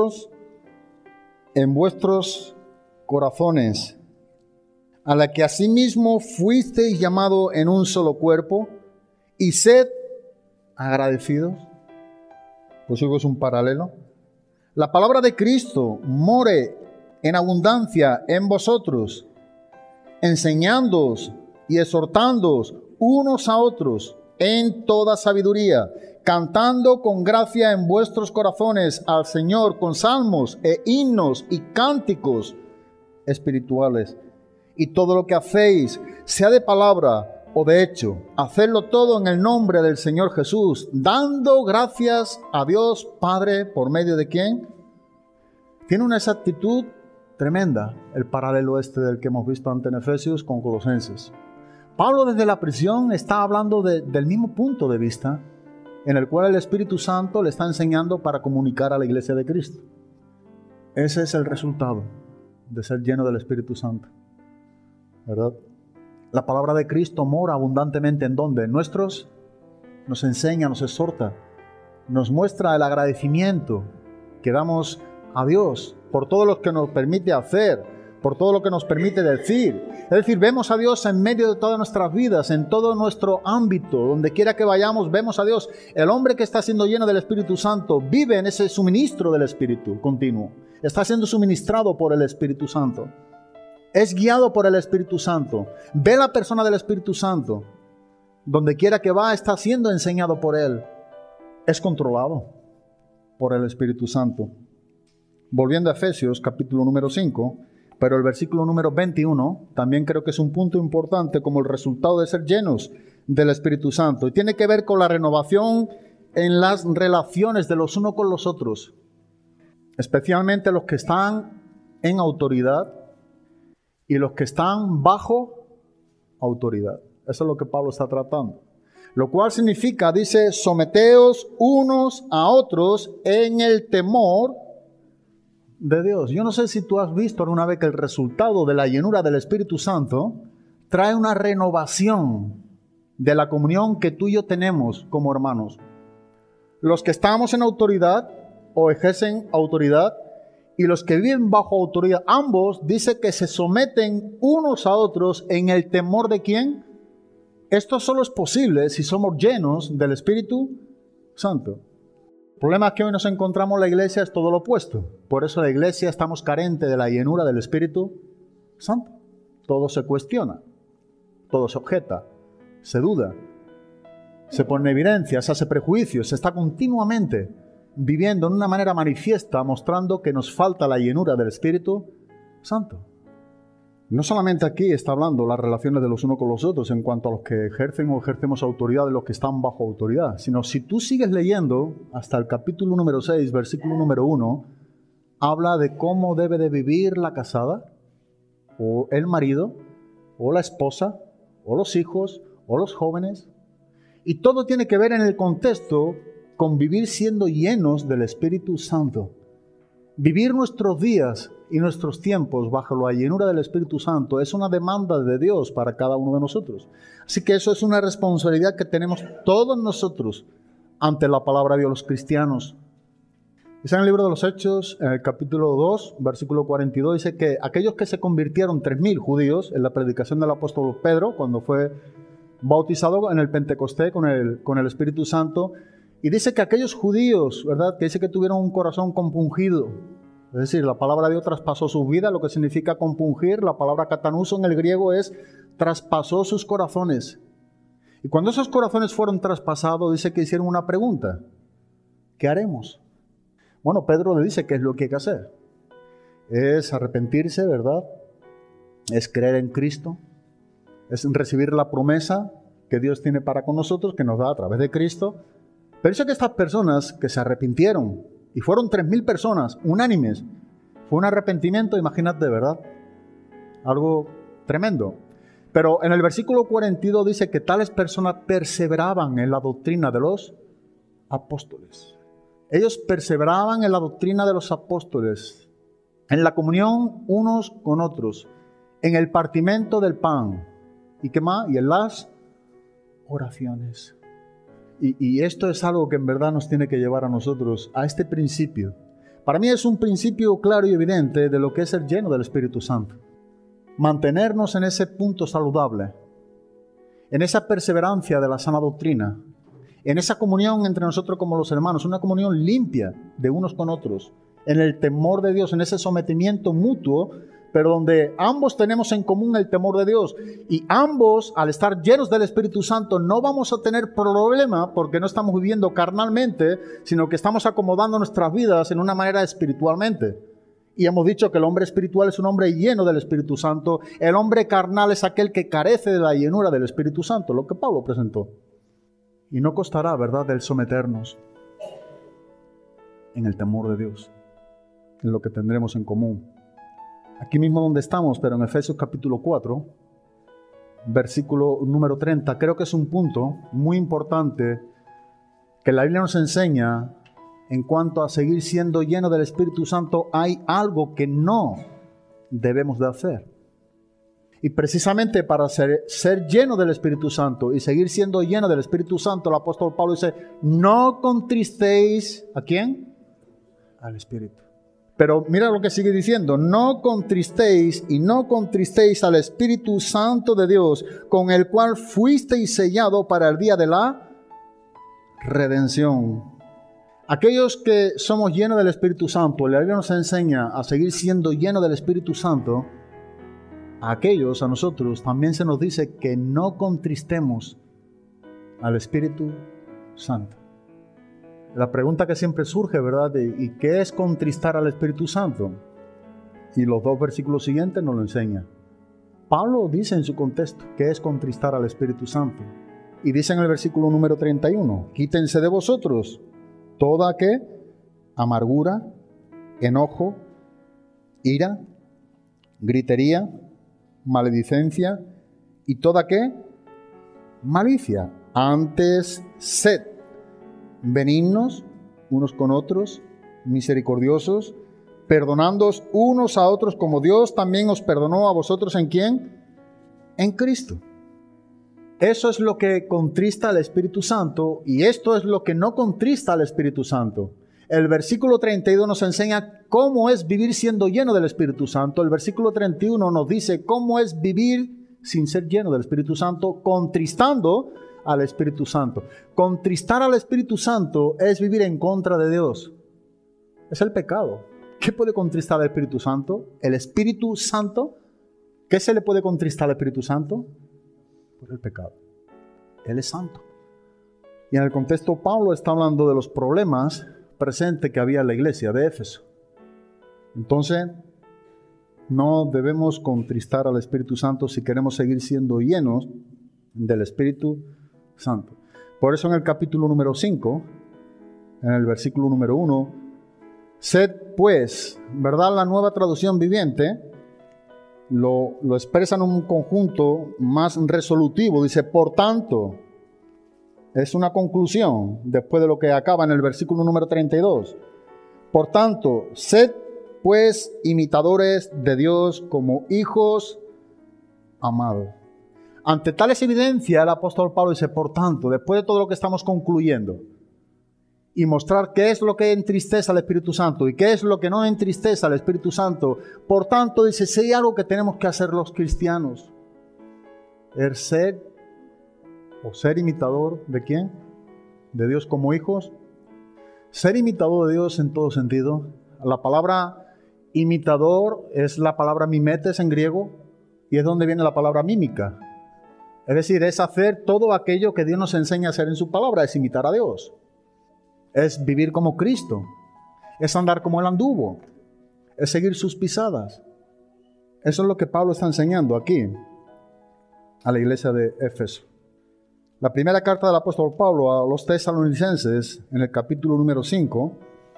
En vuestros corazones, a la que asimismo fuisteis llamados en un solo cuerpo, y sed agradecidos. Pues eso es un paralelo. La palabra de Cristo more en abundancia en vosotros, enseñándoos y exhortándoos unos a otros en toda sabiduría, cantando con gracia en vuestros corazones al Señor con salmos e himnos y cánticos espirituales. Y todo lo que hacéis, sea de palabra o de hecho, hacedlo todo en el nombre del Señor Jesús, dando gracias a Dios Padre, ¿por medio de quién? Tiene una exactitud tremenda el paralelo este del que hemos visto antes en Efesios con Colosenses. Pablo desde la prisión está hablando del mismo punto de vista en el cual el Espíritu Santo le está enseñando para comunicar a la iglesia de Cristo. Ese es el resultado de ser lleno del Espíritu Santo, ¿verdad? La palabra de Cristo mora abundantemente en donde nos enseña, nos exhorta, nos muestra el agradecimiento que damos a Dios por todo lo que nos permite hacer, por todo lo que nos permite decir. Es decir, vemos a Dios en medio de todas nuestras vidas, en todo nuestro ámbito, donde quiera que vayamos, vemos a Dios. El hombre que está siendo lleno del Espíritu Santo vive en ese suministro del Espíritu continuo. Está siendo suministrado por el Espíritu Santo. Es guiado por el Espíritu Santo. Ve la persona del Espíritu Santo. Donde quiera que va, está siendo enseñado por Él. Es controlado por el Espíritu Santo. Volviendo a Efesios, capítulo número 5, pero el versículo número 21, también creo que es un punto importante como el resultado de ser llenos del Espíritu Santo. Y tiene que ver con la renovación en las relaciones de los unos con los otros. Especialmente los que están en autoridad y los que están bajo autoridad. Eso es lo que Pablo está tratando. Lo cual significa, dice, someteos unos a otros en el temor de Dios. Yo no sé si tú has visto alguna vez que el resultado de la llenura del Espíritu Santo trae una renovación de la comunión que tú y yo tenemos como hermanos. Los que estamos en autoridad o ejercen autoridad y los que viven bajo autoridad, ambos dice que se someten unos a otros en el temor de ¿quién? Esto solo es posible si somos llenos del Espíritu Santo. El problema es que hoy nos encontramos en la iglesia es todo lo opuesto. Por eso la iglesia estamos carentes de la llenura del Espíritu Santo. Todo se cuestiona, todo se objeta, se duda, se pone en evidencia, se hace prejuicios, se está continuamente viviendo en una manera manifiesta, mostrando que nos falta la llenura del Espíritu Santo. No solamente aquí está hablando las relaciones de los unos con los otros en cuanto a los que ejercen o ejercemos autoridad de los que están bajo autoridad, sino si tú sigues leyendo hasta el capítulo número 6, versículo número 1, habla de cómo debe de vivir la casada, o el marido, o la esposa, o los hijos, o los jóvenes, y todo tiene que ver en el contexto con vivir siendo llenos del Espíritu Santo. Vivir nuestros días y nuestros tiempos bajo la llenura del Espíritu Santo es una demanda de Dios para cada uno de nosotros. Así que eso es una responsabilidad que tenemos todos nosotros ante la palabra de Dios, los cristianos. Dice en el libro de los Hechos, en el capítulo 2, versículo 42, dice que aquellos que se convirtieron, 3,000 judíos, en la predicación del apóstol Pedro, cuando fue bautizado en el Pentecostés con el Espíritu Santo, y dice que aquellos judíos, ¿verdad?, que dice que tuvieron un corazón compungido. Es decir, la palabra de Dios traspasó su vida, lo que significa compungir. La palabra katanuso en el griego es traspasó sus corazones. Y cuando esos corazones fueron traspasados, dice que hicieron una pregunta. ¿Qué haremos? Bueno, Pedro le dice qué es lo que hay que hacer. Es arrepentirse, ¿verdad? Es creer en Cristo. Es recibir la promesa que Dios tiene para con nosotros, que nos da a través de Cristo. Pero dice que estas personas que se arrepintieron, y fueron 3,000 personas unánimes, fue un arrepentimiento, imagínate, ¿verdad? Algo tremendo. Pero en el versículo 42 dice que tales personas perseveraban en la doctrina de los apóstoles. Ellos perseveraban en la doctrina de los apóstoles, en la comunión unos con otros, en el partimiento del pan. ¿Y qué más? Y en las oraciones. Y esto es algo que en verdad nos tiene que llevar a nosotros a este principio. Para mí es un principio claro y evidente de lo que es ser lleno del Espíritu Santo. Mantenernos en ese punto saludable, en esa perseverancia de la sana doctrina, en esa comunión entre nosotros como los hermanos, una comunión limpia de unos con otros, en el temor de Dios, en ese sometimiento mutuo, pero donde ambos tenemos en común el temor de Dios. Y ambos, al estar llenos del Espíritu Santo, no vamos a tener problema porque no estamos viviendo carnalmente, sino que estamos acomodando nuestras vidas en una manera espiritualmente. Y hemos dicho que el hombre espiritual es un hombre lleno del Espíritu Santo. El hombre carnal es aquel que carece de la llenura del Espíritu Santo, lo que Pablo presentó. Y no costará, ¿verdad?, el someternos en el temor de Dios, en lo que tendremos en común. Aquí mismo donde estamos, pero en Efesios capítulo 4, versículo número 30, creo que es un punto muy importante que la Biblia nos enseña en cuanto a seguir siendo lleno del Espíritu Santo, hay algo que no debemos de hacer. Y precisamente para ser lleno del Espíritu Santo y seguir siendo lleno del Espíritu Santo, el apóstol Pablo dice, no contristéis, ¿a quién? Al Espíritu. Pero mira lo que sigue diciendo, no contristéis y no contristéis al Espíritu Santo de Dios, con el cual fuisteis sellado para el día de la redención. Aquellos que somos llenos del Espíritu Santo, la Biblia nos enseña a seguir siendo llenos del Espíritu Santo. A aquellos, a nosotros, también se nos dice que no contristemos al Espíritu Santo. La pregunta que siempre surge, ¿verdad? ¿Y qué es contristar al Espíritu Santo? Y los dos versículos siguientes nos lo enseñan. Pablo dice en su contexto que es contristar al Espíritu Santo. Y dice en el versículo número 31, quítense de vosotros toda ¿qué? Amargura, enojo, ira, gritería, maledicencia y toda ¿qué? Malicia. Antes sed benignos unos con otros, misericordiosos, perdonándoos unos a otros como Dios también os perdonó a vosotros. ¿En quién? En Cristo. Eso es lo que contrista al Espíritu Santo y esto es lo que no contrista al Espíritu Santo. El versículo 32 nos enseña cómo es vivir siendo lleno del Espíritu Santo. El versículo 31 nos dice cómo es vivir sin ser lleno del Espíritu Santo, contristando al Espíritu Santo. Contristar al Espíritu Santo es vivir en contra de Dios. Es el pecado. ¿Qué puede contristar al Espíritu Santo? El Espíritu Santo. ¿Qué se le puede contristar al Espíritu Santo? Por el pecado. Él es santo. Y en el contexto Pablo está hablando de los problemas presentes que había en la iglesia de Éfeso. Entonces, no debemos contristar al Espíritu Santo si queremos seguir siendo llenos del Espíritu Santo. Por eso en el capítulo número 5, en el versículo número 1, sed pues, ¿verdad? La Nueva Traducción Viviente lo expresa en un conjunto más resolutivo. Dice, por tanto, es una conclusión después de lo que acaba en el versículo número 32. Por tanto, sed pues imitadores de Dios como hijos amados. Ante tales evidencias, el apóstol Pablo dice, por tanto, después de todo lo que estamos concluyendo, y mostrar qué es lo que entristece al Espíritu Santo y qué es lo que no entristece al Espíritu Santo. Por tanto, dice, si hay algo que tenemos que hacer los cristianos, es ser imitador ¿de quién? De Dios como hijos. Ser imitador de Dios en todo sentido. La palabra imitador es la palabra mimetes en griego y es donde viene la palabra mímica. Es decir, es hacer todo aquello que Dios nos enseña a hacer en su palabra, es imitar a Dios. Es vivir como Cristo, es andar como Él anduvo, es seguir sus pisadas. Eso es lo que Pablo está enseñando aquí a la iglesia de Éfeso. La primera carta del apóstol Pablo a los tesalonicenses, en el capítulo número 5,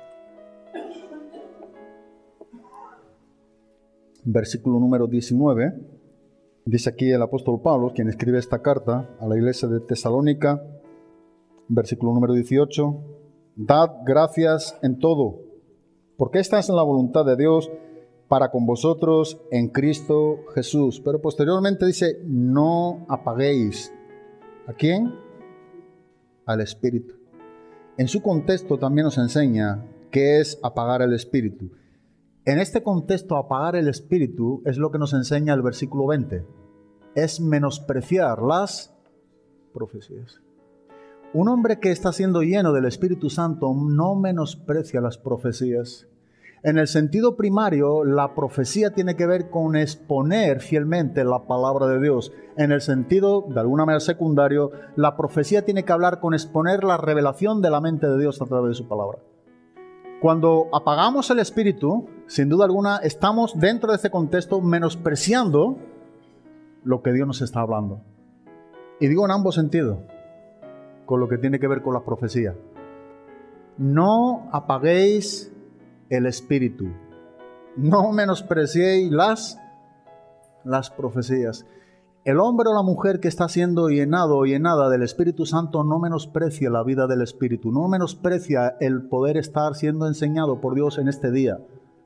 versículo número 19, dice aquí el apóstol Pablo, quien escribe esta carta a la iglesia de Tesalónica, versículo número 18, dad gracias en todo, porque esta es la voluntad de Dios para con vosotros en Cristo Jesús. Pero posteriormente dice, no apaguéis. ¿A quién? Al Espíritu. En su contexto también nos enseña qué es apagar el Espíritu. En este contexto, apagar el Espíritu es lo que nos enseña el versículo 20. Es menospreciar las profecías. Un hombre que está siendo lleno del Espíritu Santo no menosprecia las profecías. En el sentido primario, la profecía tiene que ver con exponer fielmente la palabra de Dios. En el sentido, de alguna manera secundario, la profecía tiene que hablar con exponer la revelación de la mente de Dios a través de su palabra. Cuando apagamos el Espíritu, sin duda alguna, estamos dentro de este contexto menospreciando lo que Dios nos está hablando. Y digo en ambos sentidos, con lo que tiene que ver con la profecía. No apaguéis el Espíritu. No menospreciéis las profecías. el hombre o la mujer que está siendo llenado o llenada del Espíritu Santo no menosprecia la vida del Espíritu, no menosprecia el poder estar siendo enseñado por Dios en este día.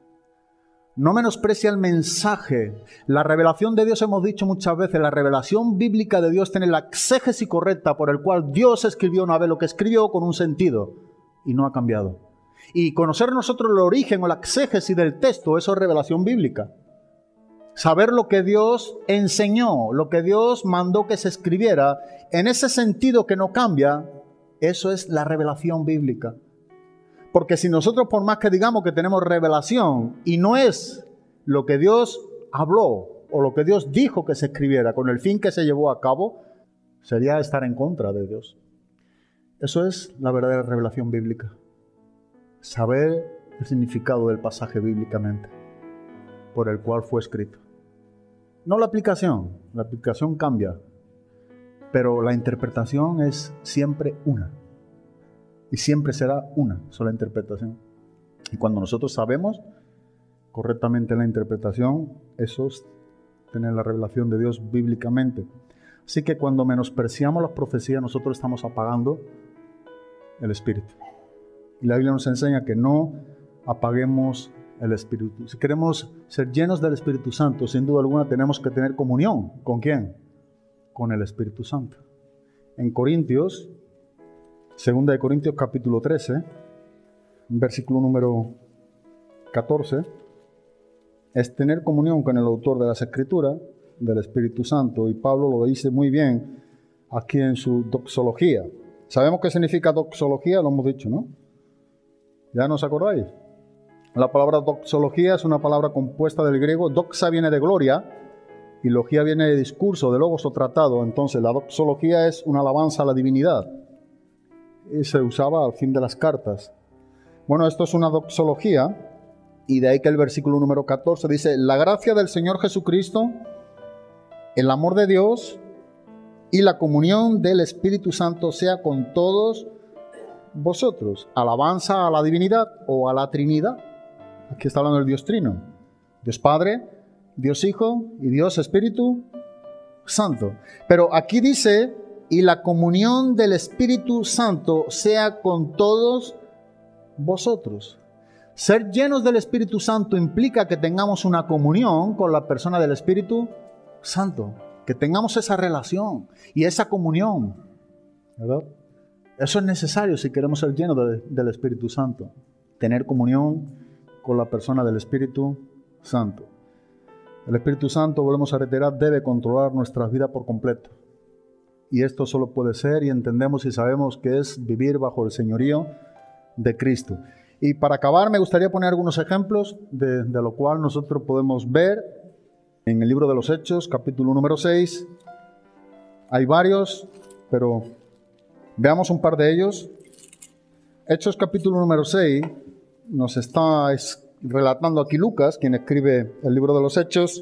No menosprecia el mensaje. La revelación de Dios, hemos dicho muchas veces, la revelación bíblica de Dios tiene la exégesis correcta por el cual Dios escribió una vez lo que escribió con un sentido y no ha cambiado. Y conocer nosotros el origen o la exégesis del texto, eso es revelación bíblica. Saber lo que Dios enseñó, lo que Dios mandó que se escribiera, en ese sentido que no cambia, eso es la revelación bíblica. Porque si nosotros, por más que digamos que tenemos revelación y no es lo que Dios habló o lo que Dios dijo que se escribiera con el fin que se llevó a cabo, sería estar en contra de Dios. Eso es la verdadera revelación bíblica. Saber el significado del pasaje bíblicamente por el cual fue escrito. No la aplicación cambia, pero la interpretación es siempre una. Y siempre será una sola interpretación. Y cuando nosotros sabemos correctamente la interpretación, eso es tener la revelación de Dios bíblicamente. Así que cuando menospreciamos las profecías, nosotros estamos apagando el Espíritu. Y la Biblia nos enseña que no apaguemos el Espíritu. Si queremos ser llenos del Espíritu Santo, sin duda alguna tenemos que tener comunión. ¿Con quién? Con el Espíritu Santo. En Corintios, 2 de Corintios capítulo 13, versículo número 14, es tener comunión con el autor de las Escrituras, del Espíritu Santo, y Pablo lo dice muy bien aquí en su doxología. ¿Sabemos qué significa doxología? Lo hemos dicho, ¿no? ¿Ya nos acordáis? La palabra doxología es una palabra compuesta del griego. Doxa viene de gloria y logía viene de discurso, de logos o tratado. Entonces la doxología es una alabanza a la divinidad. Y se usaba al fin de las cartas. Bueno, esto es una doxología y de ahí que el versículo número 14 dice: la gracia del Señor Jesucristo, el amor de Dios y la comunión del Espíritu Santo sea con todos vosotros. Alabanza a la divinidad o a la Trinidad. Aquí está hablando del Dios Trino. Dios Padre, Dios Hijo y Dios Espíritu Santo. Pero aquí dice: y la comunión del Espíritu Santo sea con todos vosotros. Ser llenos del Espíritu Santo implica que tengamos una comunión con la persona del Espíritu Santo. Que tengamos esa relación y esa comunión, ¿verdad? Eso es necesario si queremos ser llenos del Espíritu Santo. Tener comunión con la persona del Espíritu Santo. El Espíritu Santo, volvemos a reiterar, debe controlar nuestras vidas por completo. Y esto solo puede ser, y entendemos y sabemos que es vivir bajo el señorío de Cristo. Y para acabar me gustaría poner algunos ejemplos de lo cual nosotros podemos ver en el libro de los Hechos, capítulo número 6. Hay varios, pero veamos un par de ellos. Hechos capítulo número 6 nos está relatando aquí Lucas, quien escribe el libro de los Hechos,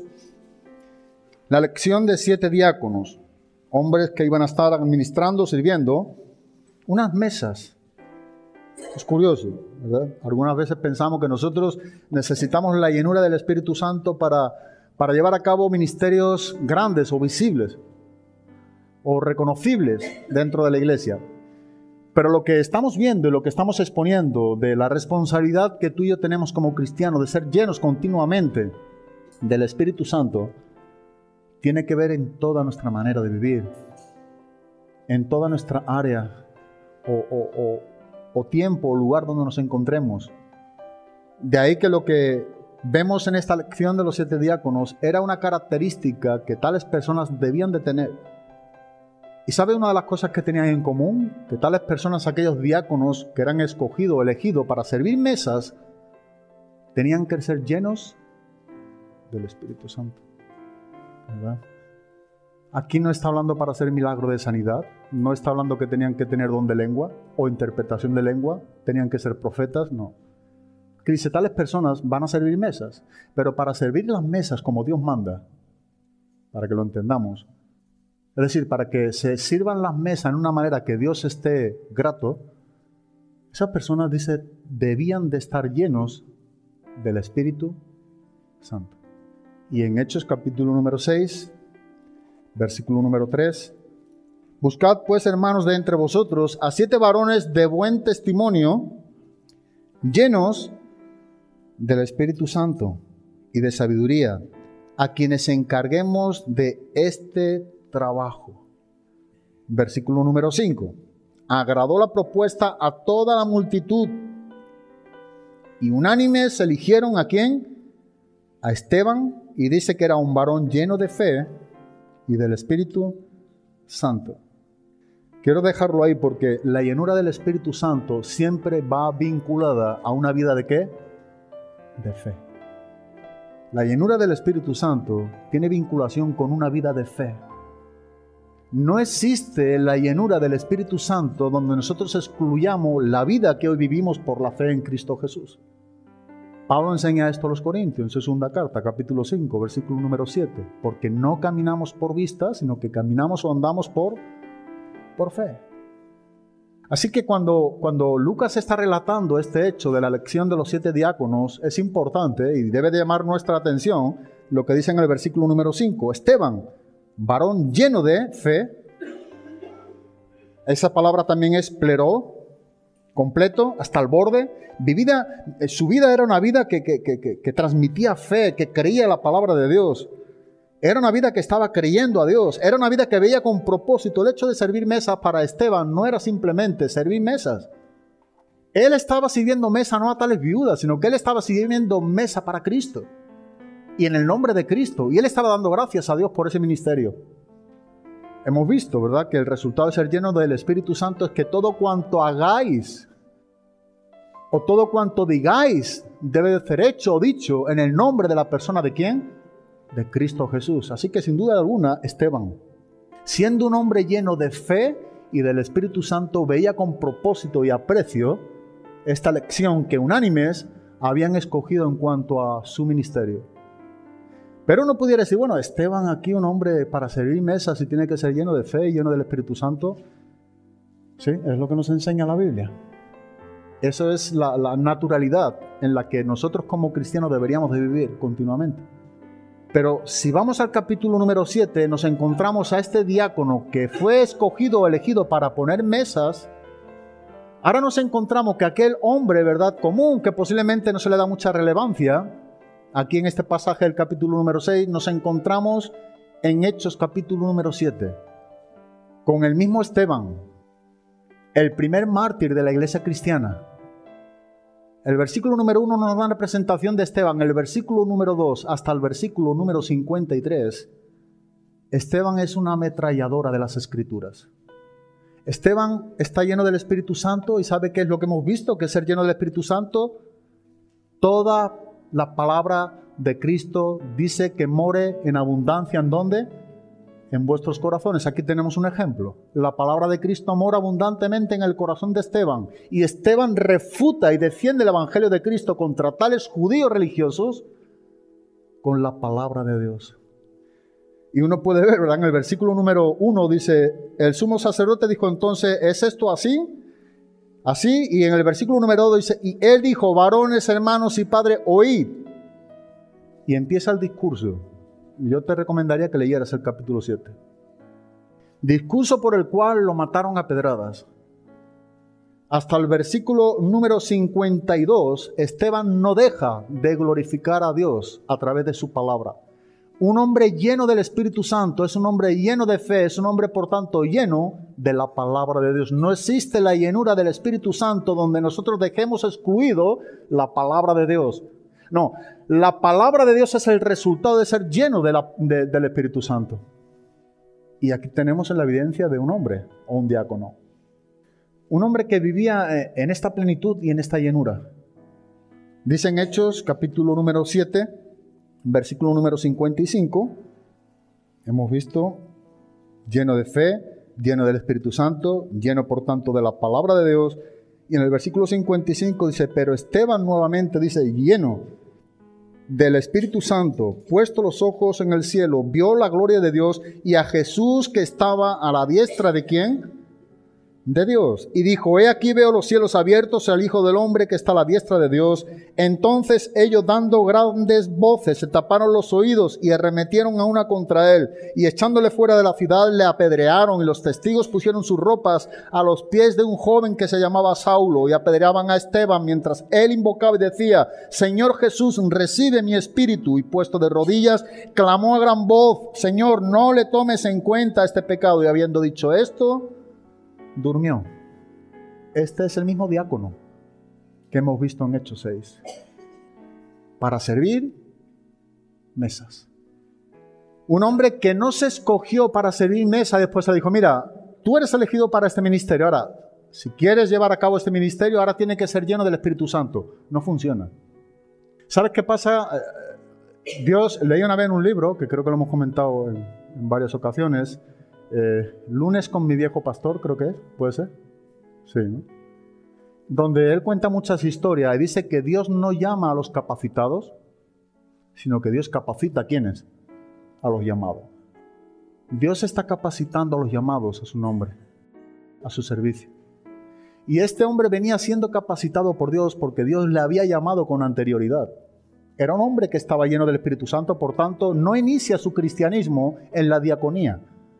la elección de 7 diáconos, hombres que iban a estar administrando, sirviendo unas mesas. Es curioso, ¿verdad? Algunas veces pensamos que nosotros necesitamos la llenura del Espíritu Santo para llevar a cabo ministerios grandes o visibles o reconocibles dentro de la iglesia. Pero lo que estamos viendo y lo que estamos exponiendo de la responsabilidad que tú y yo tenemos como cristianos de ser llenos continuamente del Espíritu Santo, tiene que ver en toda nuestra manera de vivir, en toda nuestra área o tiempo o lugar donde nos encontremos. De ahí que lo que vemos en esta lección de los 7 diáconos era una característica que tales personas debían de tener. ¿Y sabe una de las cosas que tenían en común? Que tales personas, aquellos diáconos que eran escogidos, elegidos para servir mesas, tenían que ser llenos del Espíritu Santo, ¿verdad? Aquí no está hablando para hacer milagro de sanidad, no está hablando que tenían que tener don de lengua o interpretación de lengua, tenían que ser profetas, no. Que dice, tales personas van a servir mesas, pero para servir las mesas como Dios manda, para que lo entendamos, es decir, para que se sirvan las mesas en una manera que Dios esté grato, esas personas, dice, debían de estar llenos del Espíritu Santo. Y en Hechos capítulo número 6, Versículo número 3. Buscad pues, hermanos, de entre vosotros a 7 varones de buen testimonio, llenos del Espíritu Santo y de sabiduría, a quienes encarguemos de este trabajo. Versículo número 5. Agradó la propuesta a toda la multitud, y unánimes eligieron ¿a quién? A Esteban, y dice que era un varón lleno de fe y del Espíritu Santo. Quiero dejarlo ahí porque la llenura del Espíritu Santo siempre va vinculada a una vida ¿de qué? De fe. La llenura del Espíritu Santo tiene vinculación con una vida de fe. No existe la llenura del Espíritu Santo donde nosotros excluyamos la vida que hoy vivimos por la fe en Cristo Jesús. Pablo enseña esto a los Corintios en su segunda carta, capítulo 5, versículo número 7. Porque no caminamos por vista, sino que caminamos o andamos por fe. Así que cuando Lucas está relatando este hecho de la elección de los 7 diáconos, es importante y debe de llamar nuestra atención lo que dice en el versículo número 5. Esteban, varón lleno de fe. Esa palabra también es pleró, completo, hasta el borde. Su vida era una vida que transmitía fe, que creía la palabra de Dios. Era una vida que estaba creyendo a Dios. Era una vida que veía con propósito. El hecho de servir mesas para Esteban no era simplemente servir mesas. Él estaba sirviendo mesa no a tales viudas, sino que él estaba sirviendo mesa para Cristo. Y en el nombre de Cristo. Y él estaba dando gracias a Dios por ese ministerio. Hemos visto, ¿verdad?, que el resultado de ser lleno del Espíritu Santo es que todo cuanto hagáis o todo cuanto digáis debe de ser hecho o dicho en el nombre de la persona ¿de quién? De Cristo Jesús. Así que sin duda alguna, Esteban, siendo un hombre lleno de fe y del Espíritu Santo, veía con propósito y aprecio esta lección que unánimes habían escogido en cuanto a su ministerio. Pero uno pudiera decir, bueno, Esteban aquí un hombre para servir mesas y tiene que ser lleno de fe y lleno del Espíritu Santo. Sí, es lo que nos enseña la Biblia. Eso es la naturalidad en la que nosotros como cristianos deberíamos de vivir continuamente. Pero si vamos al capítulo número 7, nos encontramos a este diácono que fue escogido o elegido para poner mesas. Ahora nos encontramos que aquel hombre, ¿verdad?, común, que posiblemente no se le da mucha relevancia. Aquí en este pasaje del capítulo número 6 nos encontramos en Hechos capítulo número 7 con el mismo Esteban, el primer mártir de la iglesia cristiana. El versículo número 1 nos da una presentación de Esteban. El versículo número 2 hasta el versículo número 53, Esteban es una ametralladora de las Escrituras. Esteban está lleno del Espíritu Santo y ¿sabe qué es lo que hemos visto? Que ser lleno del Espíritu Santo, toda la palabra de Cristo dice que more en abundancia. ¿En dónde? En vuestros corazones. Aquí tenemos un ejemplo. La palabra de Cristo mora abundantemente en el corazón de Esteban. Y Esteban refuta y defiende el evangelio de Cristo contra tales judíos religiosos con la palabra de Dios. Y uno puede ver, ¿verdad? En el versículo número 1 dice, el sumo sacerdote dijo entonces, ¿es esto así? Así, y en el versículo número 2 dice, y él dijo, varones, hermanos y padres, oíd. Y empieza el discurso. Yo te recomendaría que leyeras el capítulo 7. Discurso por el cual lo mataron a pedradas. Hasta el versículo número 52, Esteban no deja de glorificar a Dios a través de su palabra. Un hombre lleno del Espíritu Santo es un hombre lleno de fe, es un hombre por tanto lleno de la palabra de Dios. No existe la llenura del Espíritu Santo donde nosotros dejemos excluido la palabra de Dios. No, la palabra de Dios es el resultado de ser lleno del Espíritu Santo. Y aquí tenemos la evidencia de un hombre o un diácono. Un hombre que vivía en esta plenitud y en esta llenura. Dice en Hechos capítulo número 7, versículo número 55, hemos visto, lleno de fe, lleno del Espíritu Santo, lleno por tanto de la palabra de Dios. Y en el versículo 55 dice, pero Esteban nuevamente dice, lleno del Espíritu Santo, puesto los ojos en el cielo, vio la gloria de Dios y a Jesús que estaba a la diestra ¿de quién? de Dios. Y dijo, he aquí veo los cielos abiertos al Hijo del Hombre que está a la diestra de Dios. Entonces ellos, dando grandes voces, se taparon los oídos y arremetieron a una contra él. Y echándole fuera de la ciudad le apedrearon, y los testigos pusieron sus ropas a los pies de un joven que se llamaba Saulo, y apedreaban a Esteban mientras él invocaba y decía, Señor Jesús, recibe mi espíritu. Y puesto de rodillas, clamó a gran voz, Señor, no le tomes en cuenta este pecado. Y habiendo dicho esto, durmió. Este es el mismo diácono que hemos visto en Hechos 6. Para servir mesas. Un hombre que no se escogió para servir mesa, después se le dijo, mira, tú eres elegido para este ministerio. Ahora, si quieres llevar a cabo este ministerio, ahora tiene que ser lleno del Espíritu Santo. No funciona. ¿Sabes qué pasa? Dios, leí una vez en un libro, que creo que lo hemos comentado en varias ocasiones, Lunes con mi viejo pastor, creo que es, ¿puede ser? Sí, ¿no? Donde él cuenta muchas historias y dice que Dios no llama a los capacitados, sino que Dios capacita a quienes, a los llamados. Dios está capacitando a los llamados a su nombre, a su servicio. Y este hombre venía siendo capacitado por Dios porque Dios le había llamado con anterioridad. Era un hombre que estaba lleno del Espíritu Santo, por tanto, no inicia su cristianismo en la diaconía.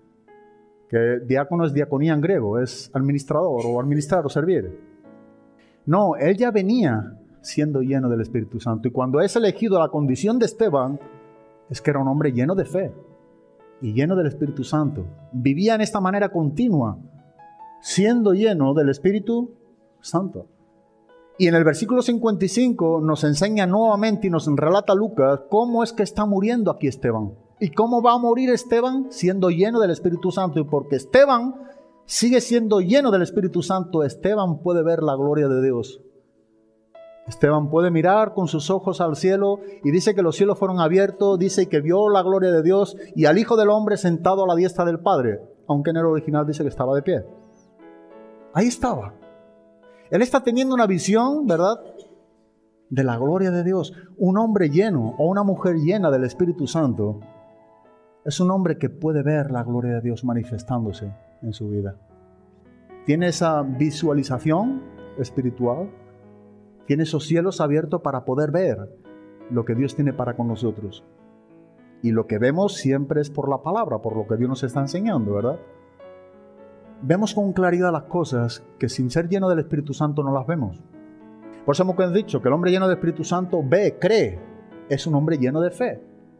Que diácono es diaconía en griego, es administrador o administrar o servir. No, él ya venía siendo lleno del Espíritu Santo. Y cuando es elegido a la condición de Esteban, es que era un hombre lleno de fe y lleno del Espíritu Santo. Vivía en esta manera continua, siendo lleno del Espíritu Santo. Y en el versículo 55 nos enseña nuevamente y nos relata Lucas cómo es que está muriendo aquí Esteban. ¿Y cómo va a morir Esteban? Siendo lleno del Espíritu Santo. Y porque Esteban sigue siendo lleno del Espíritu Santo, Esteban puede ver la gloria de Dios. Esteban puede mirar con sus ojos al cielo y dice que los cielos fueron abiertos, dice que vio la gloria de Dios y al Hijo del Hombre sentado a la diestra del Padre, aunque en el original dice que estaba de pie. Ahí estaba. Él está teniendo una visión, ¿verdad?, de la gloria de Dios. Un hombre lleno o una mujer llena del Espíritu Santo es un hombre que puede ver la gloria de Dios manifestándose en su vida. Tiene esa visualización espiritual, tiene esos cielos abiertos para poder ver lo que Dios tiene para con nosotros. Y lo que vemos siempre es por la palabra, por lo que Dios nos está enseñando, ¿verdad? Vemos con claridad las cosas que sin ser lleno del Espíritu Santo no las vemos. Por eso hemos dicho que el hombre lleno del Espíritu Santo ve, cree, es un hombre lleno de fe.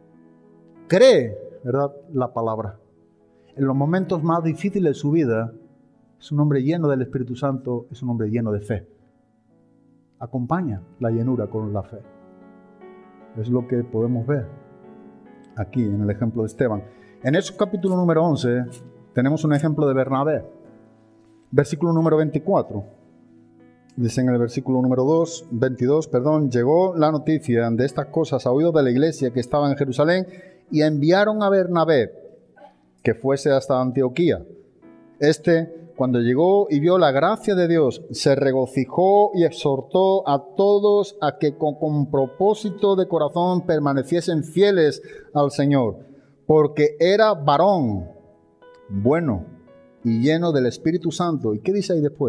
Cree, ¿verdad?, la palabra. En los momentos más difíciles de su vida, es un hombre lleno del Espíritu Santo, es un hombre lleno de fe. Acompaña la llenura con la fe. Es lo que podemos ver aquí en el ejemplo de Esteban. En ese capítulo número 11 tenemos un ejemplo de Bernabé. Versículo número 24. Dice en el versículo número 22, llegó la noticia de estas cosas a oídos de la iglesia que estaba en Jerusalén y enviaron a Bernabé que fuese hasta Antioquía. Cuando llegó y vio la gracia de Dios, se regocijó y exhortó a todos a que con propósito de corazón permaneciesen fieles al Señor, porque era varón bueno y lleno del Espíritu Santo. ¿Y qué dice ahí después?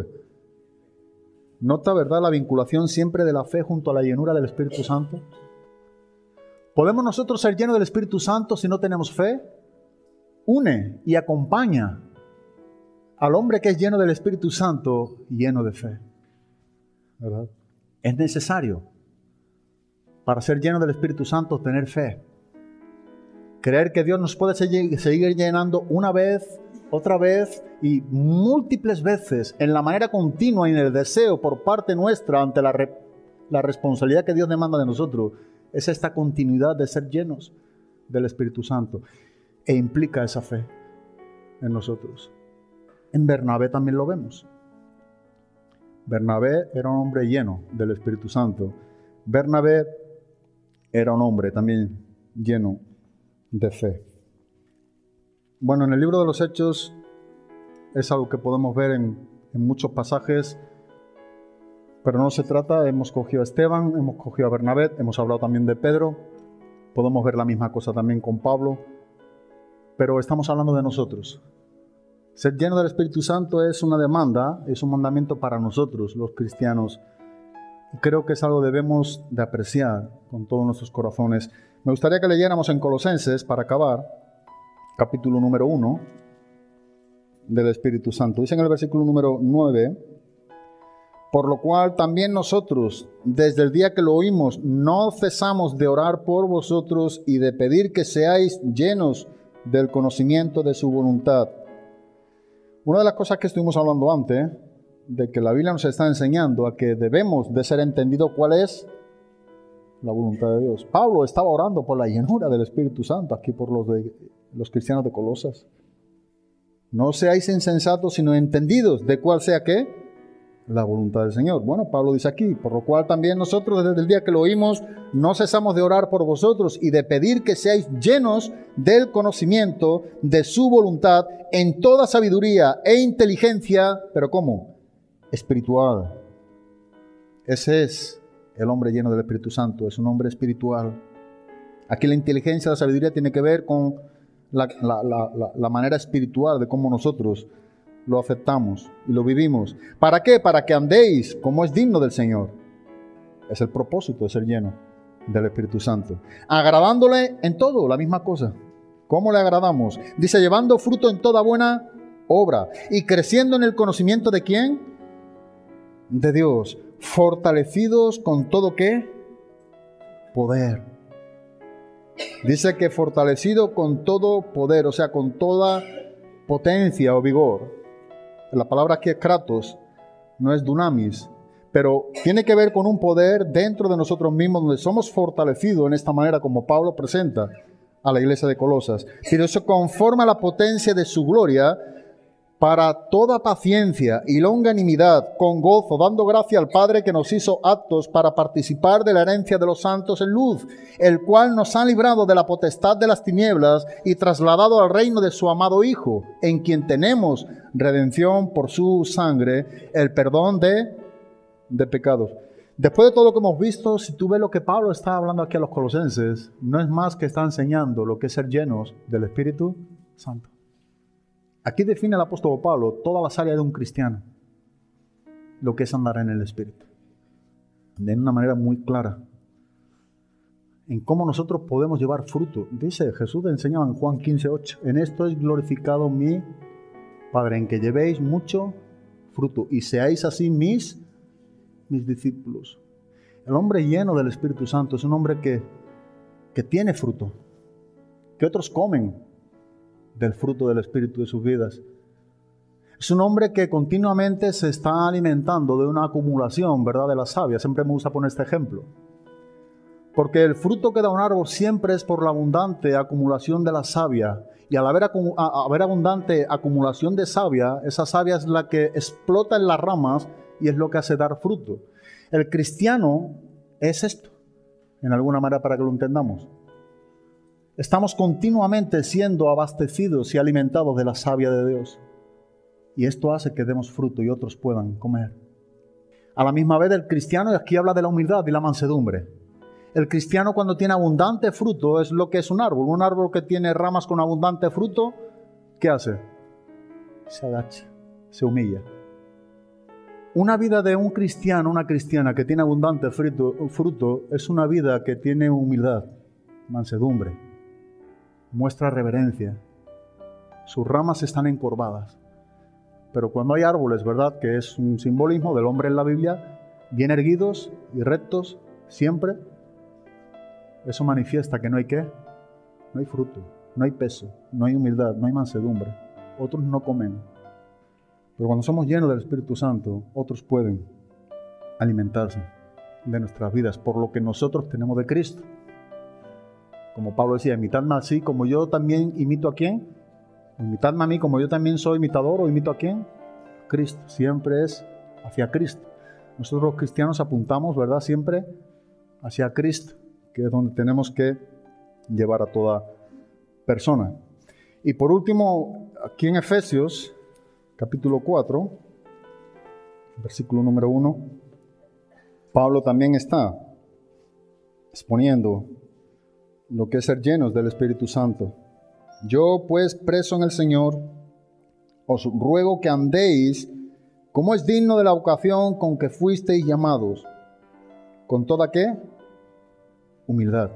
¿Nota, verdad, la vinculación siempre de la fe junto a la llenura del Espíritu Santo? ¿Podemos nosotros ser llenos del Espíritu Santo si no tenemos fe? Une y acompaña al hombre que es lleno del Espíritu Santo, lleno de fe, ¿verdad? Es necesario, para ser lleno del Espíritu Santo, tener fe. Creer que Dios nos puede seguir llenando una vez, otra vez y múltiples veces en la manera continua y en el deseo por parte nuestra ante la responsabilidad que Dios demanda de nosotros. Es esta continuidad de ser llenos del Espíritu Santo e implica esa fe en nosotros. En Bernabé también lo vemos. Bernabé era un hombre lleno del Espíritu Santo. Bernabé era un hombre también lleno de fe. Bueno, en el libro de los Hechos es algo que podemos ver en muchos pasajes, pero no se trata, hemos cogido a Esteban, hemos cogido a Bernabé, hemos hablado también de Pedro, podemos ver la misma cosa también con Pablo, pero estamos hablando de nosotros. Ser lleno del Espíritu Santo es una demanda, es un mandamiento para nosotros, los cristianos. Creo que es algo que debemos de apreciar con todos nuestros corazones. Me gustaría que leyéramos en Colosenses, para acabar, capítulo número 1 del Espíritu Santo. Dice en el versículo número 9, por lo cual también nosotros, desde el día que lo oímos, no cesamos de orar por vosotros y de pedir que seáis llenos del conocimiento de su voluntad. Una de las cosas que estuvimos hablando antes, de que la Biblia nos está enseñando a que debemos de ser entendido cuál es la voluntad de Dios. Pablo estaba orando por la llenura del Espíritu Santo aquí por los cristianos de Colosas. No seáis insensatos, sino entendidos de cuál sea qué, la voluntad del Señor. Bueno, Pablo dice aquí, por lo cual también nosotros desde el día que lo oímos, no cesamos de orar por vosotros y de pedir que seáis llenos del conocimiento de su voluntad en toda sabiduría e inteligencia, pero ¿cómo? Espiritual. Ese es el hombre lleno del Espíritu Santo, es un hombre espiritual. Aquí la inteligencia, la sabiduría tiene que ver con la manera espiritual de cómo nosotros lo aceptamos y lo vivimos. ¿Para qué? Para que andéis como es digno del Señor. Es el propósito de ser lleno del Espíritu Santo. Agradándole en todo, la misma cosa. ¿Cómo le agradamos? Dice, llevando fruto en toda buena obra y creciendo en el conocimiento de ¿quién? De Dios, fortalecidos con todo ¿qué? Poder. Dice que fortalecido con todo poder, o sea, con toda potencia o vigor. La palabra aquí es kratos, no es dunamis, pero tiene que ver con un poder dentro de nosotros mismos donde somos fortalecidos en esta manera como Pablo presenta a la iglesia de Colosas. Pero eso conforma la potencia de su gloria para toda paciencia y longanimidad, con gozo, dando gracia al Padre que nos hizo aptos para participar de la herencia de los santos en luz, el cual nos ha librado de la potestad de las tinieblas y trasladado al reino de su amado Hijo, en quien tenemos redención por su sangre, el perdón de pecados. Después de todo lo que hemos visto, si tú ves lo que Pablo está hablando aquí a los colosenses, no es más que está enseñando lo que es ser llenos del Espíritu Santo. Aquí define el apóstol Pablo todas las áreas de un cristiano, lo que es andar en el Espíritu, de una manera muy clara, en cómo nosotros podemos llevar fruto. Dice, Jesús enseñaba en Juan 15:8, en esto es glorificado mi Padre, en que llevéis mucho fruto y seáis así mis discípulos. El hombre lleno del Espíritu Santo es un hombre que tiene fruto, que otros comen del fruto del Espíritu de sus vidas. Es un hombre que continuamente se está alimentando de una acumulación, ¿verdad?, de la savia. Siempre me gusta poner este ejemplo. Porque el fruto que da un árbol siempre es por la abundante acumulación de la savia. Y al haber abundante acumulación de savia, esa savia es la que explota en las ramas y es lo que hace dar fruto. El cristiano es esto, en alguna manera, para que lo entendamos. Estamos continuamente siendo abastecidos y alimentados de la savia de Dios. Y esto hace que demos fruto y otros puedan comer. A la misma vez el cristiano, y aquí habla de la humildad y la mansedumbre. El cristiano cuando tiene abundante fruto es lo que es un árbol. Un árbol que tiene ramas con abundante fruto, ¿qué hace? Se agacha, se humilla. Una vida de un cristiano, una cristiana que tiene abundante fruto es una vida que tiene humildad, mansedumbre. Muestra reverencia. Sus ramas están encorvadas. Pero cuando hay árboles, ¿verdad?, que es un simbolismo del hombre en la Biblia, bien erguidos y rectos, siempre, eso manifiesta que no hay ¿qué? No hay fruto, no hay peso, no hay humildad, no hay mansedumbre. Otros no comen. Pero cuando somos llenos del Espíritu Santo, otros pueden alimentarse de nuestras vidas por lo que nosotros tenemos de Cristo. Como Pablo decía, imitadme así como yo también imito a quién. Imitadme a mí como yo también soy imitador, o imito a quién. Cristo. Siempre es hacia Cristo. Nosotros los cristianos apuntamos, ¿verdad?, siempre hacia Cristo, que es donde tenemos que llevar a toda persona. Y por último, aquí en Efesios, capítulo 4, versículo número 1, Pablo también está exponiendo lo que es ser llenos del Espíritu Santo. Yo, pues, preso en el Señor, os ruego que andéis como es digno de la vocación con que fuisteis llamados. ¿Con toda qué? Humildad.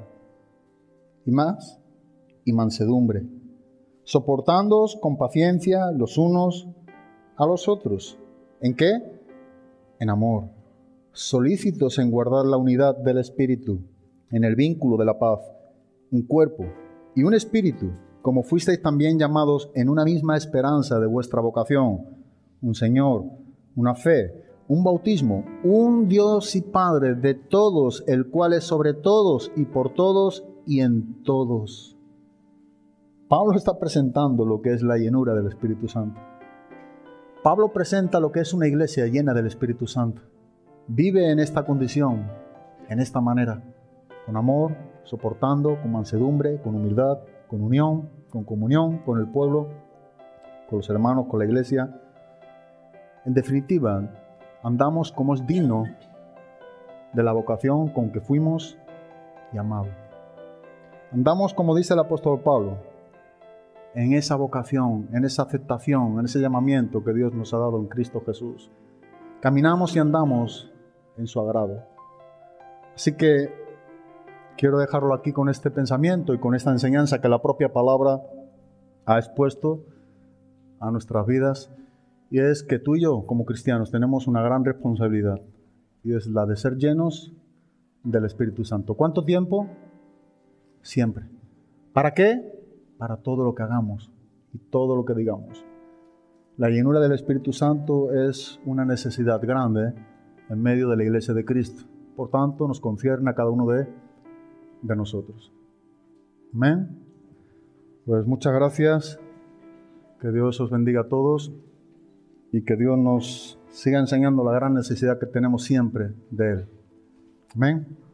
Y más, y mansedumbre. Soportándoos con paciencia los unos a los otros. ¿En qué? En amor. Solícitos en guardar la unidad del Espíritu, en el vínculo de la paz. Un cuerpo y un espíritu, como fuisteis también llamados en una misma esperanza de vuestra vocación. Un Señor, una fe, un bautismo, un Dios y Padre de todos, el cual es sobre todos y por todos y en todos. Pablo está presentando lo que es la llenura del Espíritu Santo. Pablo presenta lo que es una iglesia llena del Espíritu Santo. Vive en esta condición, en esta manera, con amor, soportando, con mansedumbre, con humildad, con unión, con comunión, con el pueblo, con los hermanos, con la iglesia. En definitiva, andamos como es digno de la vocación con que fuimos llamados. Andamos, como dice el apóstol Pablo, en esa vocación, en esa aceptación, en ese llamamiento que Dios nos ha dado en Cristo Jesús. Caminamos y andamos en su agrado. Así que quiero dejarlo aquí con este pensamiento y con esta enseñanza que la propia palabra ha expuesto a nuestras vidas. Y es que tú y yo, como cristianos, tenemos una gran responsabilidad. Y es la de ser llenos del Espíritu Santo. ¿Cuánto tiempo? Siempre. ¿Para qué? Para todo lo que hagamos y todo lo que digamos. La llenura del Espíritu Santo es una necesidad grande en medio de la Iglesia de Cristo. Por tanto, nos concierne a cada uno de nosotros. Amén. Pues muchas gracias. Que Dios os bendiga a todos y que Dios nos siga enseñando la gran necesidad que tenemos siempre de Él. Amén.